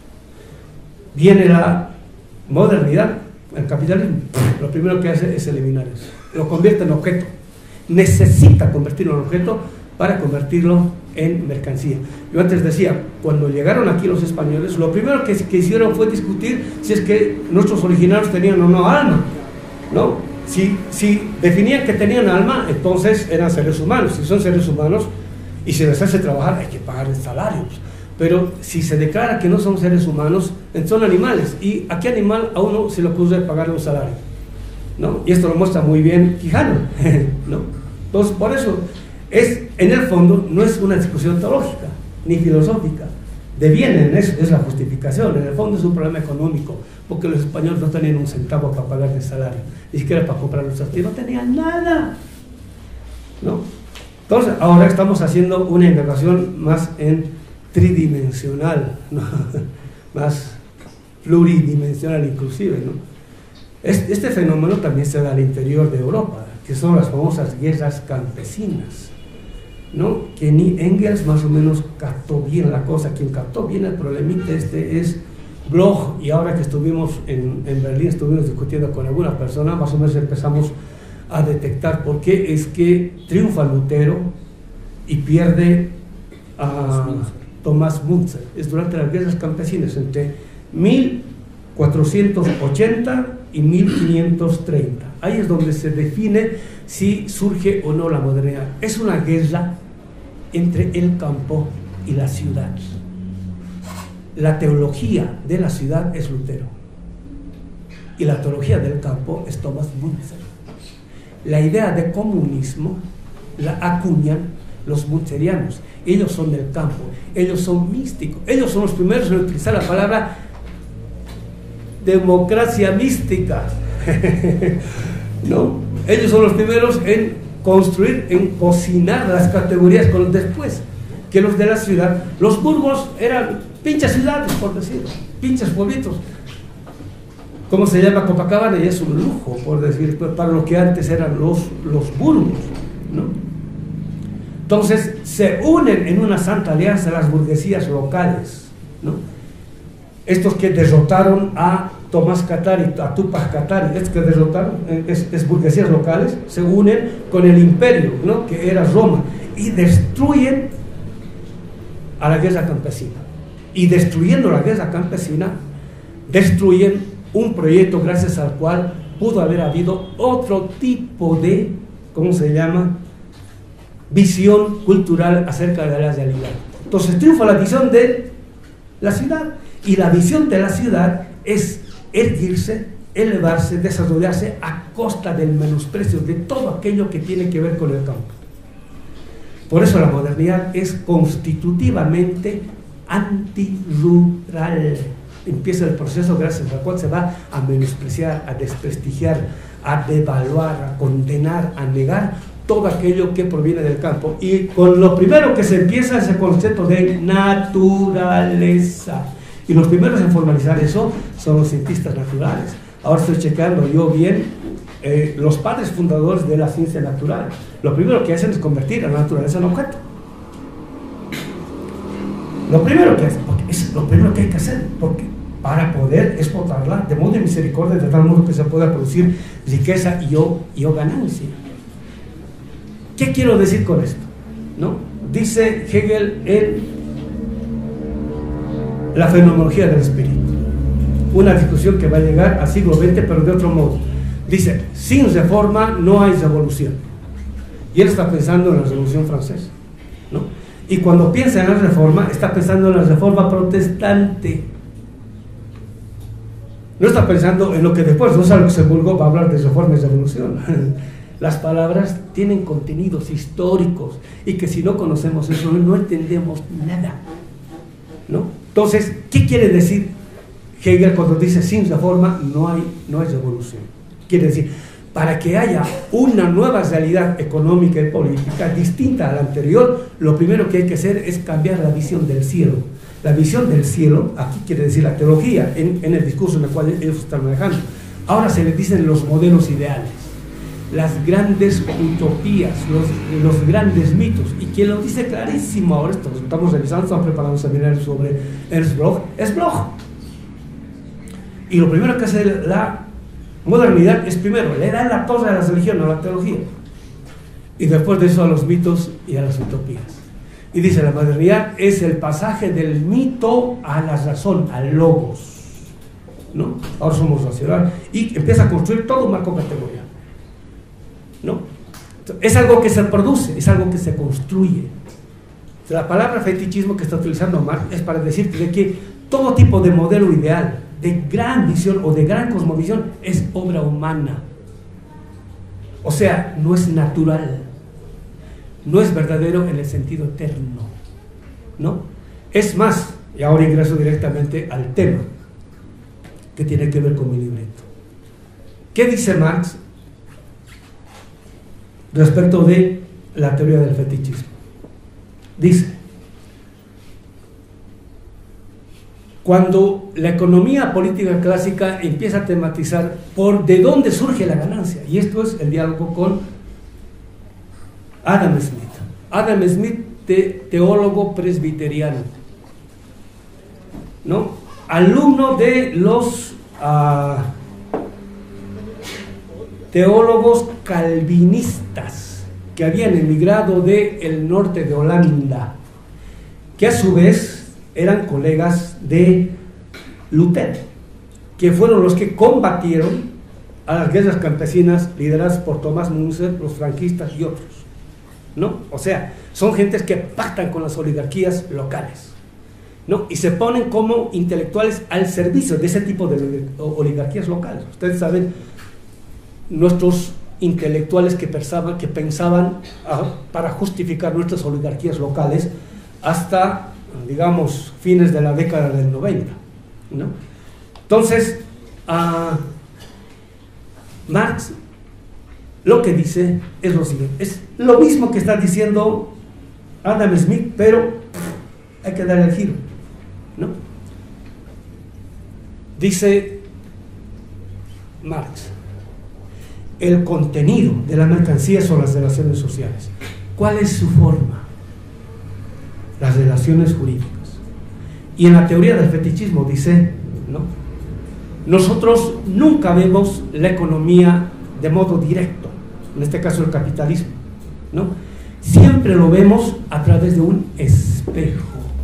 Viene la modernidad, el capitalismo, lo primero que hace es eliminar eso, lo convierte en objeto, necesita convertirlo en objeto para convertirlo en mercancía. Yo antes decía, cuando llegaron aquí los españoles, lo primero que, que hicieron fue discutir si es que nuestros originarios tenían o no alma, ¿no? Si, si definían que tenían alma, entonces eran seres humanos. Si son seres humanos y se les hace trabajar, hay que pagarles salarios. Pero si se declara que no son seres humanos, son animales. ¿Y a qué animal a uno se le ocurre pagarle un salario? ¿No? Y esto lo muestra muy bien Quijano, ¿no? Entonces, por eso, es, en el fondo, no es una discusión teológica ni filosófica. Deviene en eso, es la justificación. En el fondo es un problema económico, porque los españoles no tenían un centavo para pagar de salario, ni siquiera para comprar nuestras tierras, no tenían nada, ¿no? Entonces, ahora estamos haciendo una indagación más en tridimensional, ¿no? Más pluridimensional inclusive, ¿no? Este fenómeno también se da al interior de Europa, que son las famosas guerras campesinas, ¿no? Que ni Engels más o menos captó bien la cosa. Quien captó bien el problemita este es Bloch, y ahora que estuvimos en, en Berlín, estuvimos discutiendo con alguna persona, más o menos empezamos a detectar por qué es que triunfa Lutero y pierde a Tomás Müntzer. Es durante las guerras campesinas, entre mil cuatrocientos ochenta y mil quinientos treinta. Ahí es donde se define si surge o no la modernidad. Es una guerra entre el campo y la ciudad. La teología de la ciudad es Lutero y la teología del campo es Tomás Müntzer. La idea de comunismo la acuñan los muntzerianos. Ellos son del campo, ellos son místicos, ellos son los primeros en utilizar la palabra democracia mística, ¿no? Ellos son los primeros en construir, en cocinar las categorías con después que los de la ciudad. Los burgos eran pinches ciudades, por decirlo, pinches pueblitos. ¿Cómo se llama Copacabana? Y es un lujo, por decir, para lo que antes eran los, los burgos, ¿no? Entonces se unen en una santa alianza las burguesías locales, ¿no? Estos que derrotaron a Tomás Katari, a Tupac Katari, estos que derrotaron, es, es burguesías locales, se unen con el imperio, ¿no? Que era Roma, y destruyen a la guerra campesina. Y destruyendo la guerra campesina, destruyen un proyecto gracias al cual pudo haber habido otro tipo de, ¿cómo se llama?, visión cultural acerca de la realidad. Entonces triunfa la visión de la ciudad, y la visión de la ciudad es erguirse, elevarse, desarrollarse a costa del menosprecio de todo aquello que tiene que ver con el campo. Por eso la modernidad es constitutivamente antirural. Empieza el proceso gracias al cual se va a menospreciar, a desprestigiar, a devaluar, a condenar, a negar todo aquello que proviene del campo. Y con lo primero que se empieza es el concepto de naturaleza. Y los primeros en formalizar eso son los cientistas naturales. Ahora estoy checando yo bien eh, los padres fundadores de la ciencia natural. Lo primero que hacen es convertir a la naturaleza en objeto. Lo primero que hacen, porque es lo primero que hay que hacer, porque para poder explotarla de modo de misericordia, de tal modo que se pueda producir riqueza y o, y o ganancia. ¿Qué quiero decir con esto? ¿No? Dice Hegel en La fenomenología del espíritu, una discusión que va a llegar al siglo veinte, pero de otro modo. Dice, sin reforma no hay revolución. Y él está pensando en la Revolución Francesa, ¿no? Y cuando piensa en la reforma, está pensando en la reforma protestante. No está pensando en lo que después, no sabe lo que se vulgó, va a hablar de reforma y revolución. Las palabras tienen contenidos históricos, y que si no conocemos eso, no entendemos nada, ¿no? Entonces, ¿qué quiere decir Hegel cuando dice sin reforma no hay, no hay revolución? Quiere decir, para que haya una nueva realidad económica y política distinta a la anterior, lo primero que hay que hacer es cambiar la visión del cielo. La visión del cielo, aquí quiere decir la teología, en, en el discurso en el cual ellos están manejando. Ahora se les dicen los modelos ideales, las grandes utopías, los, los grandes mitos. Y quien lo dice clarísimo ahora, esto lo estamos revisando, estamos preparando un seminario sobre Ernst Bloch, es Bloch. Y lo primero que hace la modernidad es primero, le da la torre a la religión, a la teología, y después de eso a los mitos y a las utopías. Y dice, la modernidad es el pasaje del mito a la razón, al logos, ¿no? Ahora somos racional, y empieza a construir todo un marco categorial, ¿no? Es algo que se produce, es algo que se construye. La palabra fetichismo que está utilizando Marx es para decirte de que todo tipo de modelo ideal, de gran visión o de gran cosmovisión, es obra humana. O sea, no es natural, no es verdadero en el sentido eterno, ¿no? Es más, y ahora ingreso directamente al tema que tiene que ver con mi libreto. ¿Qué dice Marx respecto de la teoría del fetichismo? Dice: cuando la economía política clásica empieza a tematizar por de dónde surge la ganancia, y esto es el diálogo con Adam Smith. Adam Smith, te, teólogo presbiteriano, ¿no? Alumno de los uh, teólogos calvinistas que habían emigrado del norte de Holanda, que a su vez eran colegas de Lutero, que fueron los que combatieron a las guerras campesinas lideradas por Tomás Müntzer, los franquistas y otros, ¿no? O sea, son gentes que pactan con las oligarquías locales, ¿no? Y se ponen como intelectuales al servicio de ese tipo de oligarquías locales. Ustedes saben, nuestros intelectuales que pensaban, que pensaban uh, para justificar nuestras oligarquías locales hasta, digamos, fines de la década del noventa, ¿no? Entonces, uh, Marx lo que dice es lo siguiente, es lo mismo que está diciendo Adam Smith, pero hay que darle el giro, ¿no? Dice Marx: el contenido de la mercancía son las relaciones sociales. ¿Cuál es su forma? Las relaciones jurídicas. Y en la teoría del fetichismo dice, ¿no?, nosotros nunca vemos la economía de modo directo, en este caso el capitalismo, ¿no? Siempre lo vemos a través de un espejo,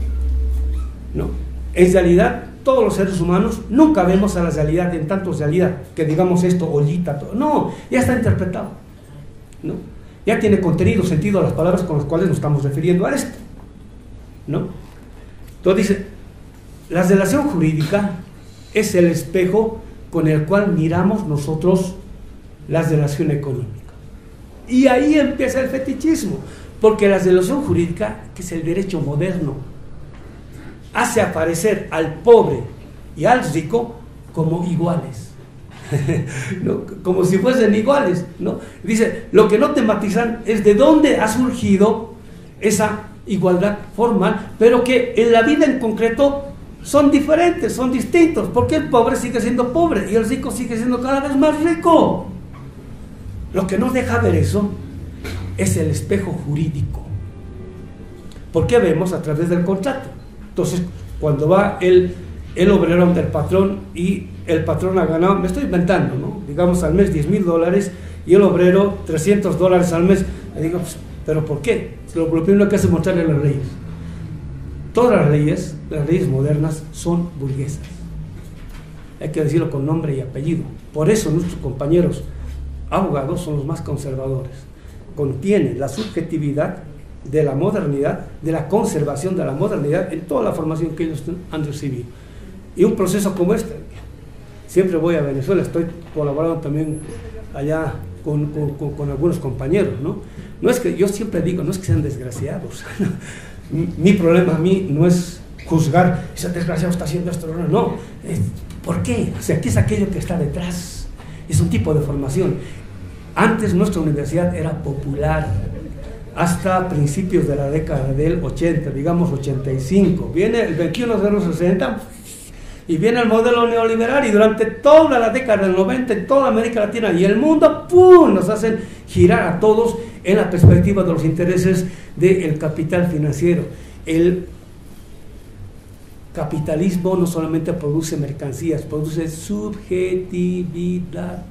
¿no? En realidad, todos los seres humanos nunca vemos a la realidad en tanto realidad, que digamos esto, ollita, todo. No, ya está interpretado, ¿no? Ya tiene contenido, sentido las palabras con las cuales nos estamos refiriendo a esto, ¿no? Entonces dice, la relación jurídica es el espejo con el cual miramos nosotros la relación económica. Y ahí empieza el fetichismo, porque la relación jurídica, que es el derecho moderno, hace aparecer al pobre y al rico como iguales, ¿no? Como si fuesen iguales, ¿no? Dice, lo que no tematizan es de dónde ha surgido esa igualdad formal, pero que en la vida en concreto son diferentes, son distintos, porque el pobre sigue siendo pobre y el rico sigue siendo cada vez más rico. Lo que no deja ver eso es el espejo jurídico, porque vemos a través del contrato. Entonces, cuando va el, el obrero del patrón y el patrón ha ganado, me estoy inventando, ¿no?, digamos al mes diez mil dólares y el obrero trescientos dólares al mes, le digo, pues, ¿pero por qué? Lo, lo primero que hace es mostrarle las leyes. Todas las leyes, las leyes modernas, son burguesas. Hay que decirlo con nombre y apellido. Por eso nuestros compañeros abogados son los más conservadores. Contienen la subjetividad de la modernidad, de la conservación de la modernidad en toda la formación que ellos han recibido. Y un proceso como este, siempre voy a Venezuela, estoy colaborando también allá con, con, con, con algunos compañeros, ¿no? No es que, yo siempre digo, no es que sean desgraciados. mi, mi problema a mí no es juzgar, ese desgraciado está haciendo esto, no, no. Es, ¿por qué? O sea, ¿qué es aquello que está detrás? Es un tipo de formación. Antes nuestra universidad era popular, hasta principios de la década del ochenta, digamos ochenta y cinco. Viene el veintiuno de los sesenta y viene el modelo neoliberal, y durante toda la década del noventa en toda América Latina y el mundo, ¡pum!, nos hacen girar a todos en la perspectiva de los intereses del capital financiero. El capitalismo no solamente produce mercancías, produce subjetividad.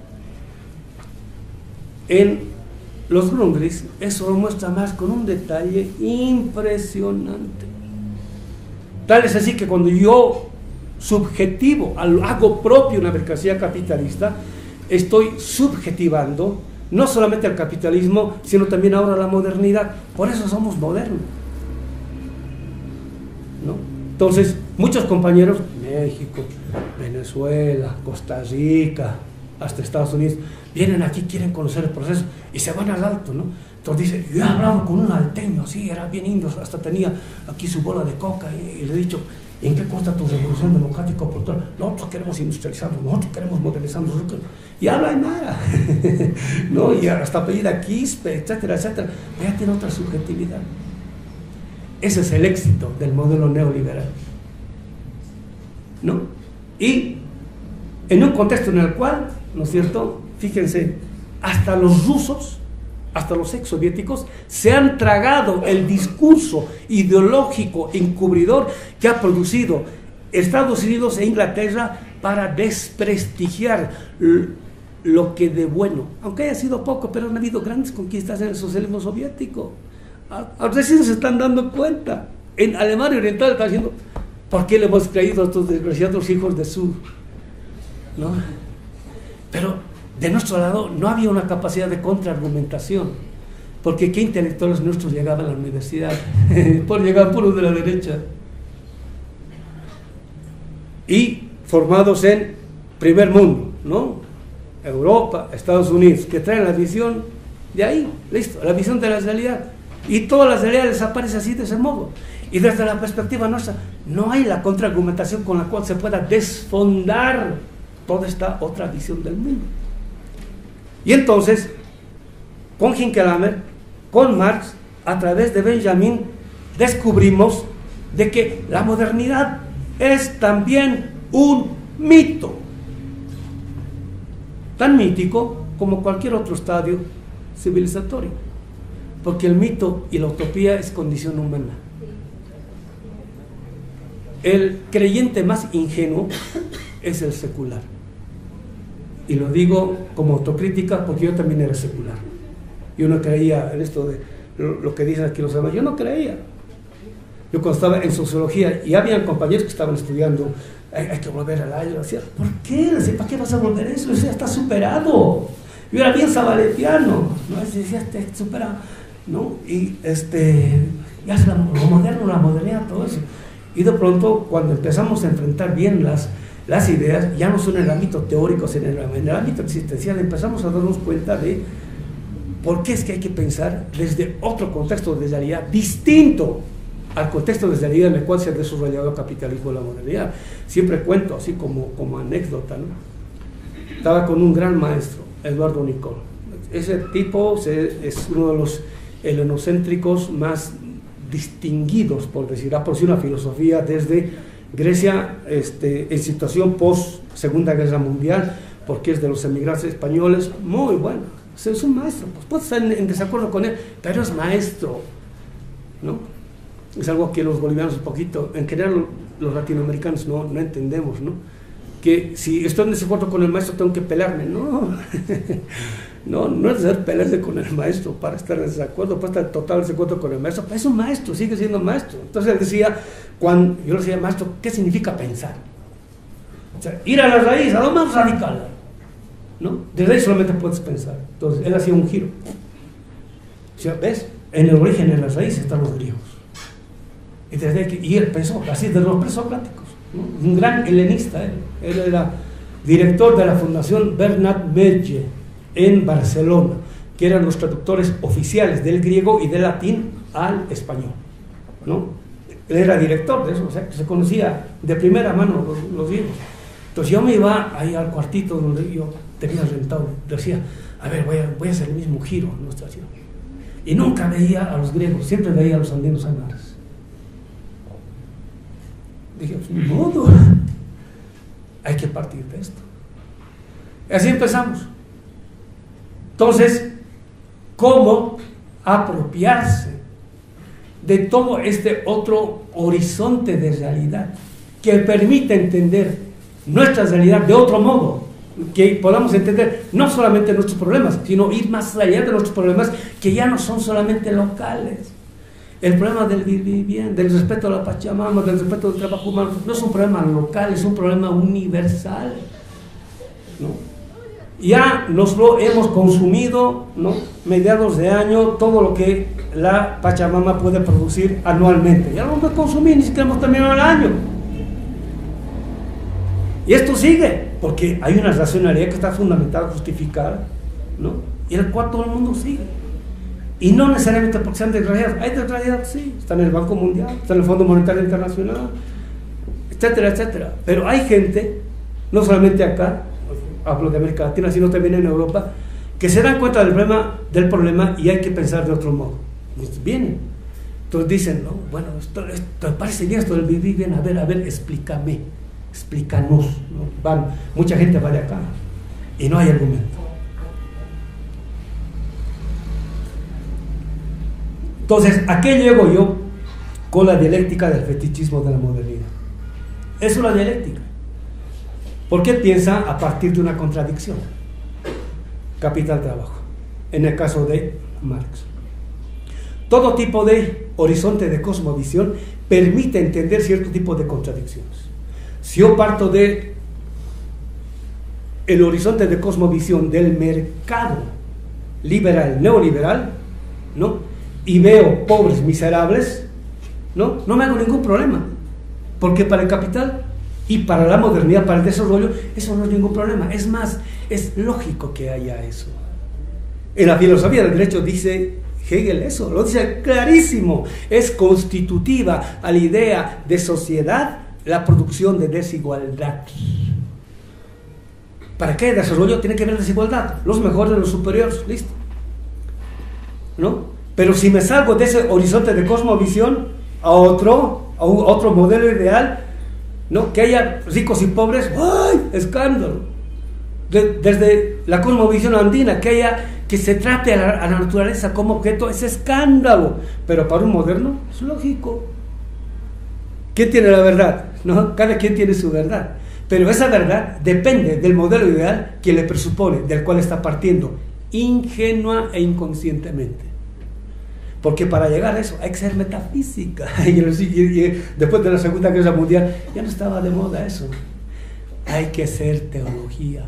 En los Grundrisse eso lo muestra más con un detalle impresionante. Tal es así que cuando yo subjetivo, hago propio una mercancía capitalista, estoy subjetivando no solamente al capitalismo, sino también ahora a la modernidad. Por eso somos modernos, ¿no? Entonces, muchos compañeros, México, Venezuela, Costa Rica, hasta Estados Unidos, vienen aquí, quieren conocer el proceso y se van al alto, ¿no? Entonces dice, yo he hablado con un alteño, sí, era bien indio, hasta tenía aquí su bola de coca, y, y le he dicho, ¿en qué consta tu revolución democrática oportuna? Nosotros queremos industrializarnos, nosotros queremos modernizarnos, y habla en nada, ¿no? Y hasta apellida Quispe, etcétera, etcétera, ya tiene otra subjetividad. Ese es el éxito del modelo neoliberal, ¿no? Y en un contexto en el cual, ¿no es cierto?, fíjense, hasta los rusos, hasta los ex soviéticos, se han tragado el discurso ideológico encubridor que ha producido Estados Unidos e Inglaterra para desprestigiar lo que de bueno, aunque haya sido poco, pero han habido grandes conquistas en el socialismo soviético. Recién se están dando cuenta. En Alemania Oriental están diciendo, ¿por qué le hemos creído a estos desgraciados hijos de su? ¿No? Pero de nuestro lado no había una capacidad de contraargumentación, porque ¿qué intelectuales nuestros llegaban a la universidad? Por llegar puros de la derecha, y formados en primer mundo, ¿no? Europa, Estados Unidos, que traen la visión de ahí, listo, la visión de la realidad, y toda la realidad desaparece así, de ese modo. Y desde la perspectiva nuestra no hay la contraargumentación con la cual se pueda desfondar toda esta otra visión del mundo. Y entonces, con Hinckelhammer, con Marx, a través de Benjamin, descubrimos de que la modernidad es también un mito, tan mítico como cualquier otro estadio civilizatorio, porque el mito y la utopía es condición humana. El creyente más ingenuo es el secular. Y lo digo como autocrítica porque yo también era secular. Yo no creía en esto de lo, lo que dicen aquí los demás. Yo no creía. Yo cuando estaba en sociología y había compañeros que estaban estudiando, hay, hay que volver al año. Decía, ¿por qué? Decía, ¿para qué vas a volver eso? Eso ya está superado. Yo era bien sabaletiano, ¿no? Decía, está superado, ¿no? Y este, ya es la, lo moderno, la modernidad, todo eso. Y de pronto, cuando empezamos a enfrentar bien las Las ideas, ya no son en el ámbito teórico, sino en el, en el ámbito existencial, empezamos a darnos cuenta de por qué es que hay que pensar desde otro contexto de realidad distinto al contexto de realidad en el cual se ha desarrollado el capitalismo de la modernidad. Siempre cuento, así como, como anécdota, ¿no? Estaba con un gran maestro, Eduardo Nicol. Ese tipo se, es uno de los helenocéntricos más distinguidos, por decir, ha producido una filosofía desde Grecia, este, en situación post Segunda Guerra Mundial, porque es de los emigrantes españoles, muy bueno, es un maestro, pues puedes estar en, en desacuerdo con él, pero es maestro, ¿no? Es algo que los bolivianos un poquito, en general los latinoamericanos no, no entendemos, ¿no? Que si estoy en desacuerdo con el maestro tengo que pelearme, no, no, no es necesario pelearse con el maestro para estar en desacuerdo, para estar en total desacuerdo con el maestro, pero es un maestro, sigue siendo maestro. Entonces él decía, cuando yo le decía, maestro, ¿qué significa pensar? O sea, ir a la raíz, a lo más radical, ¿no? Desde ahí solamente puedes pensar. Entonces él hacía un giro. O sea, ¿ves? En el origen, en la raíz están los griegos. Y, desde que, y él pensó, así de los presocráticos, ¿no? Un gran helenista, él. Él era director de la Fundación Bernat Metge en Barcelona, que eran los traductores oficiales del griego y del latín al español, ¿no? Él era director de eso, o sea, que se conocía de primera mano los, los griegos. Entonces yo me iba ahí al cuartito donde yo tenía rentado, decía, a ver, voy a, voy a hacer el mismo giro en nuestra ciudad. Y nunca veía a los griegos, siempre veía a los andinos aymaras. Dije, pues, no, no, hay que partir de esto. Y así empezamos. Entonces, ¿cómo apropiarse de todo este otro horizonte de realidad que permite entender nuestra realidad de otro modo? Que podamos entender no solamente nuestros problemas, sino ir más allá de nuestros problemas, que ya no son solamente locales. El problema del vivir bien, del respeto a la Pachamama, del respeto al trabajo humano, no es un problema local, es un problema universal, ¿no? Ya nos lo hemos consumido, ¿no? Mediados de año, todo lo que la Pachamama puede producir anualmente. Ya lo hemos consumido, ni siquiera hemos terminado el año. Y esto sigue, porque hay una racionalidad que está fundamentada, justificada, ¿no? Y el cual todo el mundo sigue. Y no necesariamente porque sean desgraciados. Hay desgraciados, sí, están en el Banco Mundial, están en el Fondo Monetario Internacional, etcétera, etcétera. Pero hay gente, no solamente acá, hablo de América Latina, sino también en Europa, que se dan cuenta del problema, del problema y hay que pensar de otro modo. Entonces vienen. Entonces dicen, no, bueno, esto, esto parece bien esto del vivir bien, a ver, a ver, explícame, explícanos, ¿no? Van, mucha gente va de acá y no hay argumento. Entonces, ¿a qué llego yo con la dialéctica del fetichismo de la modernidad? Es una dialéctica. ¿Por qué piensa a partir de una contradicción? Capital-trabajo, en el caso de Marx. Todo tipo de horizonte de cosmovisión permite entender cierto tipo de contradicciones. Si yo parto de el horizonte de cosmovisión del mercado liberal, neoliberal, ¿no? Y veo pobres miserables, ¿no? No me hago ningún problema, porque para el capital y para la modernidad, para el desarrollo, eso no es ningún problema. Es más, es lógico que haya eso. En la filosofía del derecho dice Hegel eso, lo dice clarísimo, es constitutiva a la idea de sociedad la producción de desigualdad. ¿Para qué desarrollo? Tiene que haber desigualdad, los mejores de los superiores, listo, ¿no? Pero si me salgo de ese horizonte de cosmovisión a otro, a un, otro modelo ideal, ¿no? Que haya ricos y pobres, ¡ay! Escándalo. De, desde la cosmovisión andina, que haya, que se trate a la, a la naturaleza como objeto, es escándalo. Pero para un moderno es lógico. ¿Quién tiene la verdad? ¿No? Cada quien tiene su verdad. Pero esa verdad depende del modelo ideal que le presupone, del cual está partiendo, ingenua e inconscientemente. Porque para llegar a eso hay que ser metafísica. Y, y, y después de la Segunda Guerra Mundial ya no estaba de moda eso. Hay que ser teología.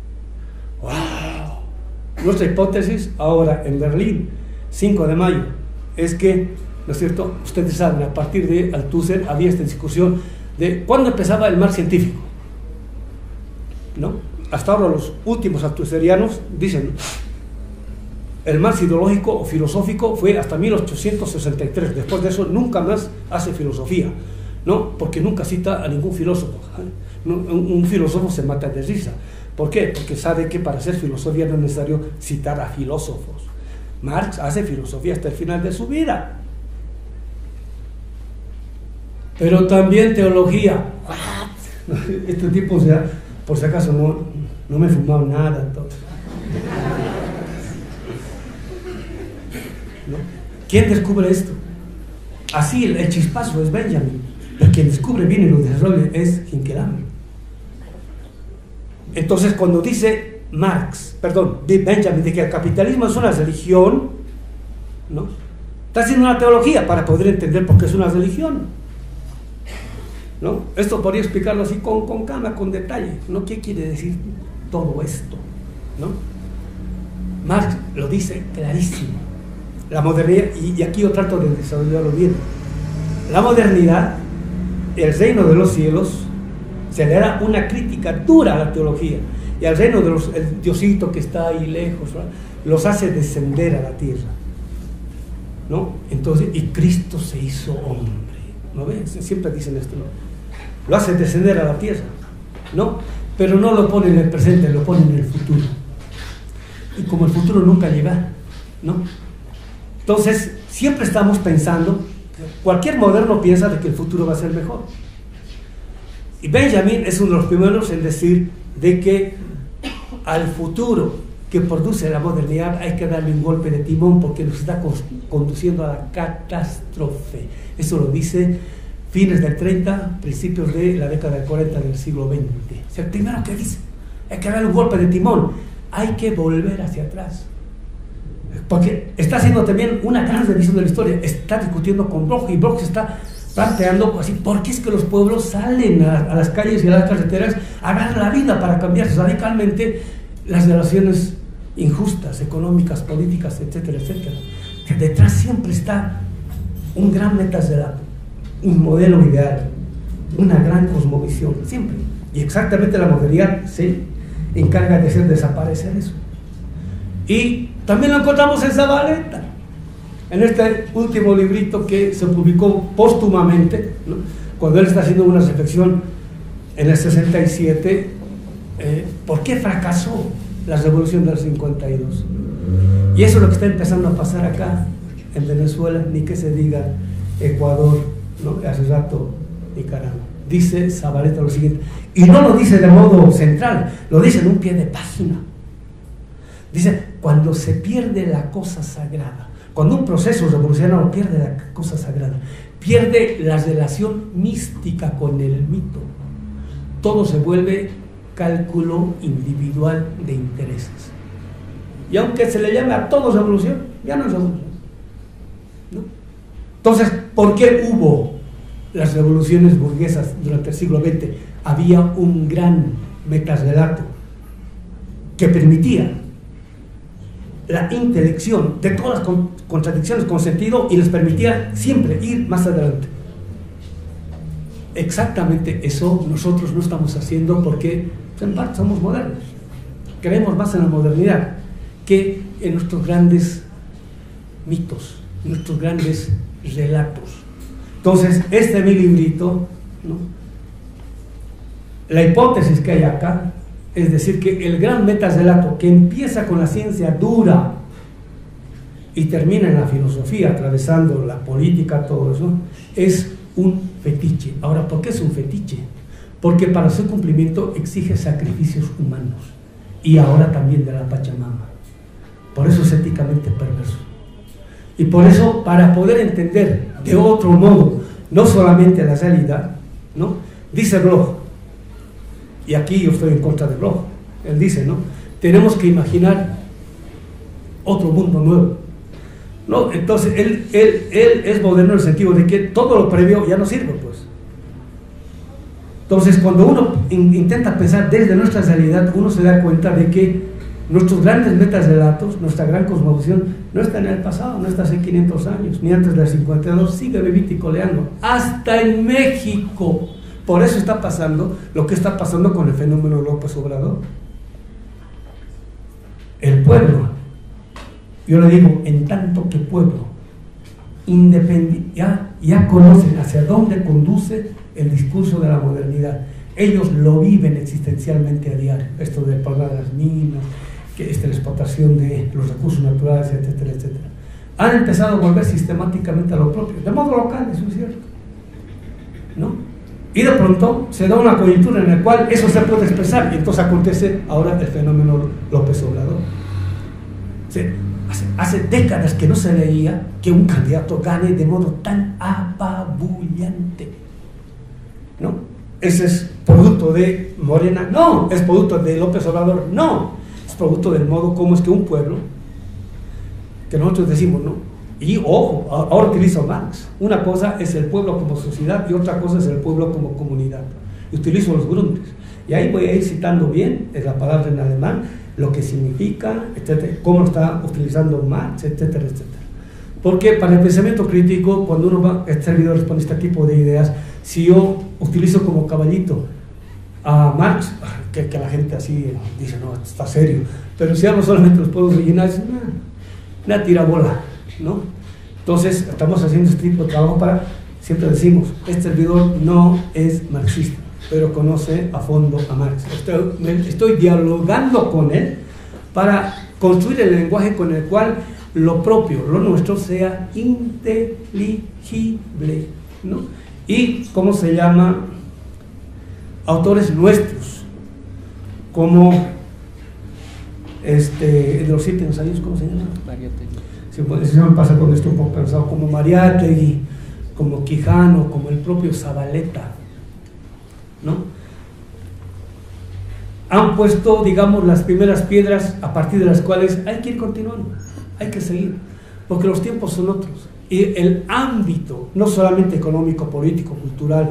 ¡Wow! Nuestra hipótesis ahora en Berlín, cinco de mayo, es que, ¿no es cierto? Ustedes saben, a partir de Althusser había esta discusión de cuándo empezaba el Marx científico, ¿no? Hasta ahora los últimos althusserianos dicen el Marx ideológico o filosófico fue hasta mil ochocientos sesenta y tres. Después de eso nunca más hace filosofía, ¿no? Porque nunca cita a ningún filósofo. Un, un filósofo se mata de risa. ¿Por qué? Porque sabe que para hacer filosofía no es necesario citar a filósofos. Marx hace filosofía hasta el final de su vida. Pero también teología. Este tipo, o sea, por si acaso no, no me he fumado nada entonces. ¿No? ¿Quién descubre esto? Así el, el chispazo es Benjamin, pero quien descubre bien y lo desarrolla es Hinkelhammer. Entonces cuando dice Marx, perdón, de Benjamin, de que el capitalismo es una religión, ¿no? Está haciendo una teología para poder entender por qué es una religión, ¿no? Esto podría explicarlo así con, con calma, con detalle, ¿no? ¿Qué quiere decir todo esto? ¿No? Marx lo dice clarísimo. La modernidad, y, y aquí yo trato de desarrollarlo bien. La modernidad, el reino de los cielos, se le da una crítica dura a la teología, y al reino de los, el Diosito que está ahí lejos, ¿verdad? Los hace descender a la tierra, ¿no? Entonces, y Cristo se hizo hombre, ¿no ves? Siempre dicen esto, ¿no? Lo hace descender a la tierra, ¿no? pero no lo pone en el presente, lo pone en el futuro. Y como el futuro nunca llega, ¿no? Entonces, siempre estamos pensando, cualquier moderno piensa de que el futuro va a ser mejor. Y Benjamin es uno de los primeros en decir de que al futuro que produce la modernidad hay que darle un golpe de timón porque nos está conduciendo a la catástrofe. Eso lo dice fines del treinta, principios de la década del cuarenta del siglo veinte. Es el primero que dice, hay que darle un golpe de timón, hay que volver hacia atrás. Porque está haciendo también una gran revisión de la historia, está discutiendo con Bloch y Bloch se está planteando así, ¿por qué es que los pueblos salen a, a las calles y a las carreteras a dar la vida para cambiar radicalmente las relaciones injustas, económicas, políticas, etcétera, etcétera? Que detrás siempre está un gran metaselato, un modelo ideal, una gran cosmovisión, siempre. Y exactamente la modernidad se encarga de hacer desaparecer eso. Y también lo encontramos en Zavaleta, en este último librito que se publicó póstumamente, ¿no? Cuando él está haciendo una reflexión en el sesenta y siete, eh, ¿por qué fracasó la revolución del cincuenta y dos? Y eso es lo que está empezando a pasar acá en Venezuela, ni que se diga Ecuador, ¿no? Hace rato Nicaragua. Dice Zavaleta lo siguiente, y no lo dice de modo central, lo dice en un pie de página. Dice, cuando se pierde la cosa sagrada, cuando un proceso revolucionario pierde la cosa sagrada, pierde la relación mística con el mito, todo se vuelve cálculo individual de intereses. Y aunque se le llame a todo revolución, ya no es revolución, ¿no? Entonces, ¿por qué hubo las revoluciones burguesas durante el siglo veinte? Había un gran metarrelato que permitía la intelección de todas las contradicciones con sentido y les permitía siempre ir más adelante. Exactamente eso nosotros no estamos haciendo porque en parte somos modernos, creemos más en la modernidad que en nuestros grandes mitos, nuestros grandes relatos. Entonces, este es mi librito, ¿no? La hipótesis que hay acá es decir, que el gran metarrelato que empieza con la ciencia dura y termina en la filosofía, atravesando la política, todo eso, es un fetiche. Ahora, ¿por qué es un fetiche? Porque para su cumplimiento exige sacrificios humanos y ahora también de la Pachamama. Por eso es éticamente perverso. Y por eso, para poder entender de otro modo, no solamente la realidad, ¿no? Dice Bloch, y aquí yo estoy en contra de Bloch, él dice, ¿no? Tenemos que imaginar otro mundo nuevo, ¿no? Entonces, él, él, él es moderno en el sentido de que todo lo previo ya no sirve, pues. Entonces, cuando uno in, intenta pensar desde nuestra realidad, uno se da cuenta de que nuestros grandes metarrelatos, nuestra gran cosmovisión, no está en el pasado, no está hace quinientos años, ni antes del cincuenta y dos, sigue vivito y coleando, hasta en México. Por eso está pasando lo que está pasando con el fenómeno López Obrador. El pueblo, yo le digo, en tanto que pueblo, independiente, ya, ya conocen hacia dónde conduce el discurso de la modernidad. Ellos lo viven existencialmente a diario. Esto del problema de las minas, que esta, la explotación de los recursos naturales, etcétera, etcétera. Han empezado a volver sistemáticamente a lo propio, de modo local, eso es cierto, ¿no? Y de pronto se da una coyuntura en la cual eso se puede expresar, y entonces acontece ahora el fenómeno López Obrador. Sí, hace, hace décadas que no se veía que un candidato gane de modo tan apabullante, ¿no? Ese es producto de Morena, no, es producto de López Obrador, no, es producto del modo como es que un pueblo, que nosotros decimos, ¿no? Y ojo, ahora utilizo Marx, una cosa es el pueblo como sociedad y otra cosa es el pueblo como comunidad, y utilizo los Grundes, y ahí voy a ir citando bien, es la palabra en alemán, lo que significa, etcétera, cómo lo está utilizando Marx, etcétera, etcétera. Porque para el pensamiento crítico, cuando uno va, este servidor responde este tipo de ideas, si yo utilizo como caballito a Marx, que, que la gente así dice, no, está serio, pero si hablo solamente de los pueblos originales, una tirabola, ¿no? Entonces estamos haciendo este tipo de trabajo para, siempre decimos, este servidor no es marxista, pero conoce a fondo a Marx. Estoy, estoy dialogando con él para construir el lenguaje con el cual lo propio, lo nuestro, sea inteligible, ¿no? Y, ¿cómo se llama? Autores nuestros, como este, de los siete años, ¿cómo se llama? Mariátegui. Sí, pues, eso me pasa cuando estoy un poco pensado, como Mariátegui, como Quijano, como el propio Zabaleta, ¿no? Han puesto, digamos, las primeras piedras a partir de las cuales hay que ir continuando, hay que seguir, porque los tiempos son otros. Y el ámbito, no solamente económico, político, cultural,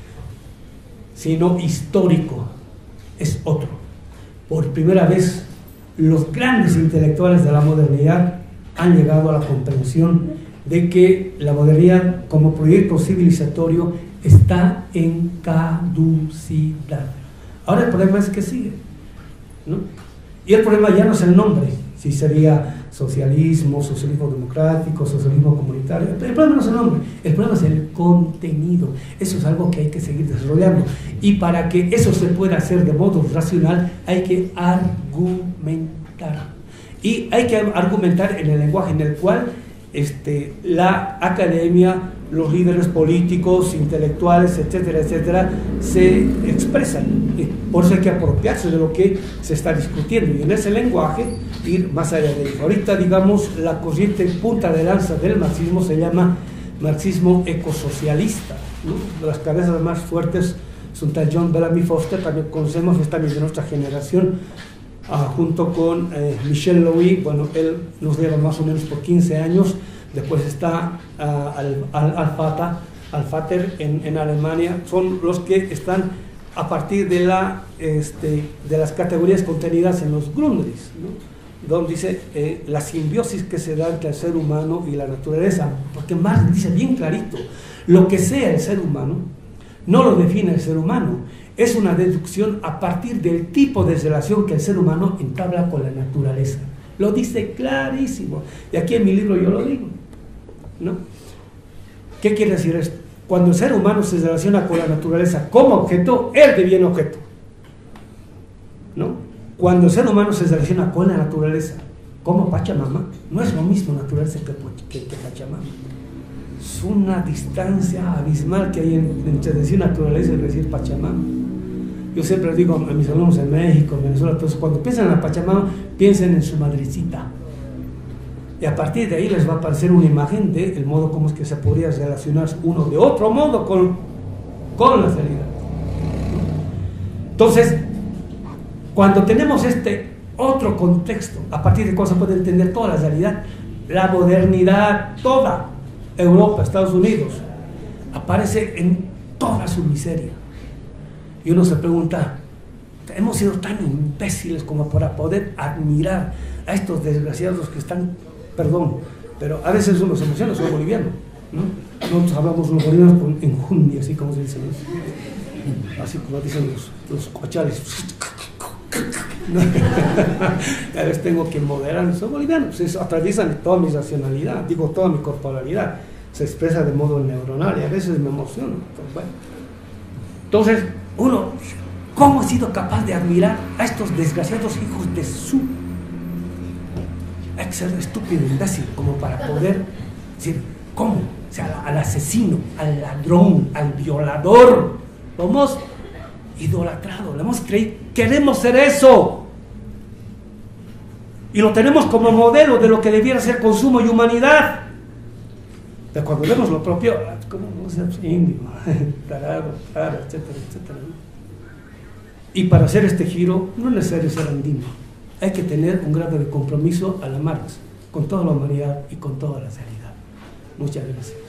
sino histórico, es otro. Por primera vez, los grandes intelectuales de la modernidad han llegado a la comprensión de que la modernidad como proyecto civilizatorio está en caducidad. Ahora el problema es que sigue, ¿no? Y el problema ya no es el nombre, si sería socialismo, socialismo democrático, socialismo comunitario. El problema no es el nombre, el problema es el contenido. Eso es algo que hay que seguir desarrollando. Y para que eso se pueda hacer de modo racional, hay que argumentar. Y hay que argumentar en el lenguaje en el cual este, la academia, los líderes políticos, intelectuales, etcétera, etcétera, se expresan. Por eso hay que apropiarse de lo que se está discutiendo y en ese lenguaje ir más allá de eso. Ahorita, digamos, la corriente punta de lanza del marxismo se llama marxismo ecosocialista, ¿no? Las cabezas más fuertes son tal John Bellamy Foster, también conocemos, es también de nuestra generación, uh, junto con eh, Michel Louis. Bueno, él nos lleva más o menos por quince años. Después está uh, Al, Al, Alfata, Alfater en, en Alemania. Son los que están a partir de, la, este, de las categorías contenidas en los Grundrisse, ¿no? Donde dice eh, la simbiosis que se da entre el ser humano y la naturaleza, porque Marx dice bien clarito, lo que sea el ser humano no lo define el ser humano, es una deducción a partir del tipo de relación que el ser humano entabla con la naturaleza. Lo dice clarísimo, y aquí en mi libro yo lo digo, ¿no? ¿Qué quiere decir esto? Cuando el ser humano se relaciona con la naturaleza como objeto, él deviene objeto, ¿no? Cuando el ser humano se relaciona con la naturaleza como Pachamama, no es lo mismo naturaleza que, que, que Pachamama. Es una distancia abismal que hay en, entre decir naturaleza y decir Pachamama. Yo siempre digo a mis alumnos en México, en Venezuela, entonces cuando piensan en la Pachamama, piensen en su madrecita. Y a partir de ahí les va a aparecer una imagen de el modo como es que se podría relacionar uno de otro modo con, con la realidad. Entonces, cuando tenemos este otro contexto, a partir de cual se puede entender toda la realidad, la modernidad, toda Europa, Estados Unidos, aparece en toda su miseria. Y uno se pregunta, ¿hemos sido tan imbéciles como para poder admirar a estos desgraciados que están, perdón, pero a veces uno se emociona, soy boliviano, ¿no? Nosotros hablamos los bolivianos con enjundia, así como se dice, ¿no? Así como dicen los, los cochales. A veces tengo que moderar, soy boliviano, pues atraviesan toda mi racionalidad, digo toda mi corporalidad, se expresa de modo neuronal y a veces me emociono. Entonces, bueno. Entonces, uno, ¿cómo ha sido capaz de admirar a estos desgraciados hijos de su? Hay que ser estúpido, imbécil, como para poder decir, ¿cómo? O sea, al asesino, al ladrón, al violador, lo hemos idolatrado, lo hemos creído, queremos ser eso. Y lo tenemos como modelo de lo que debiera ser consumo y humanidad. Pero cuando vemos lo propio, ¿cómo no ser indio? Tarado, tarado, etcétera, etcétera. Y para hacer este giro, no es necesario ser andino. Hay que tener un grado de compromiso a la Marx, con toda la humanidad y con toda la realidad. Muchas gracias.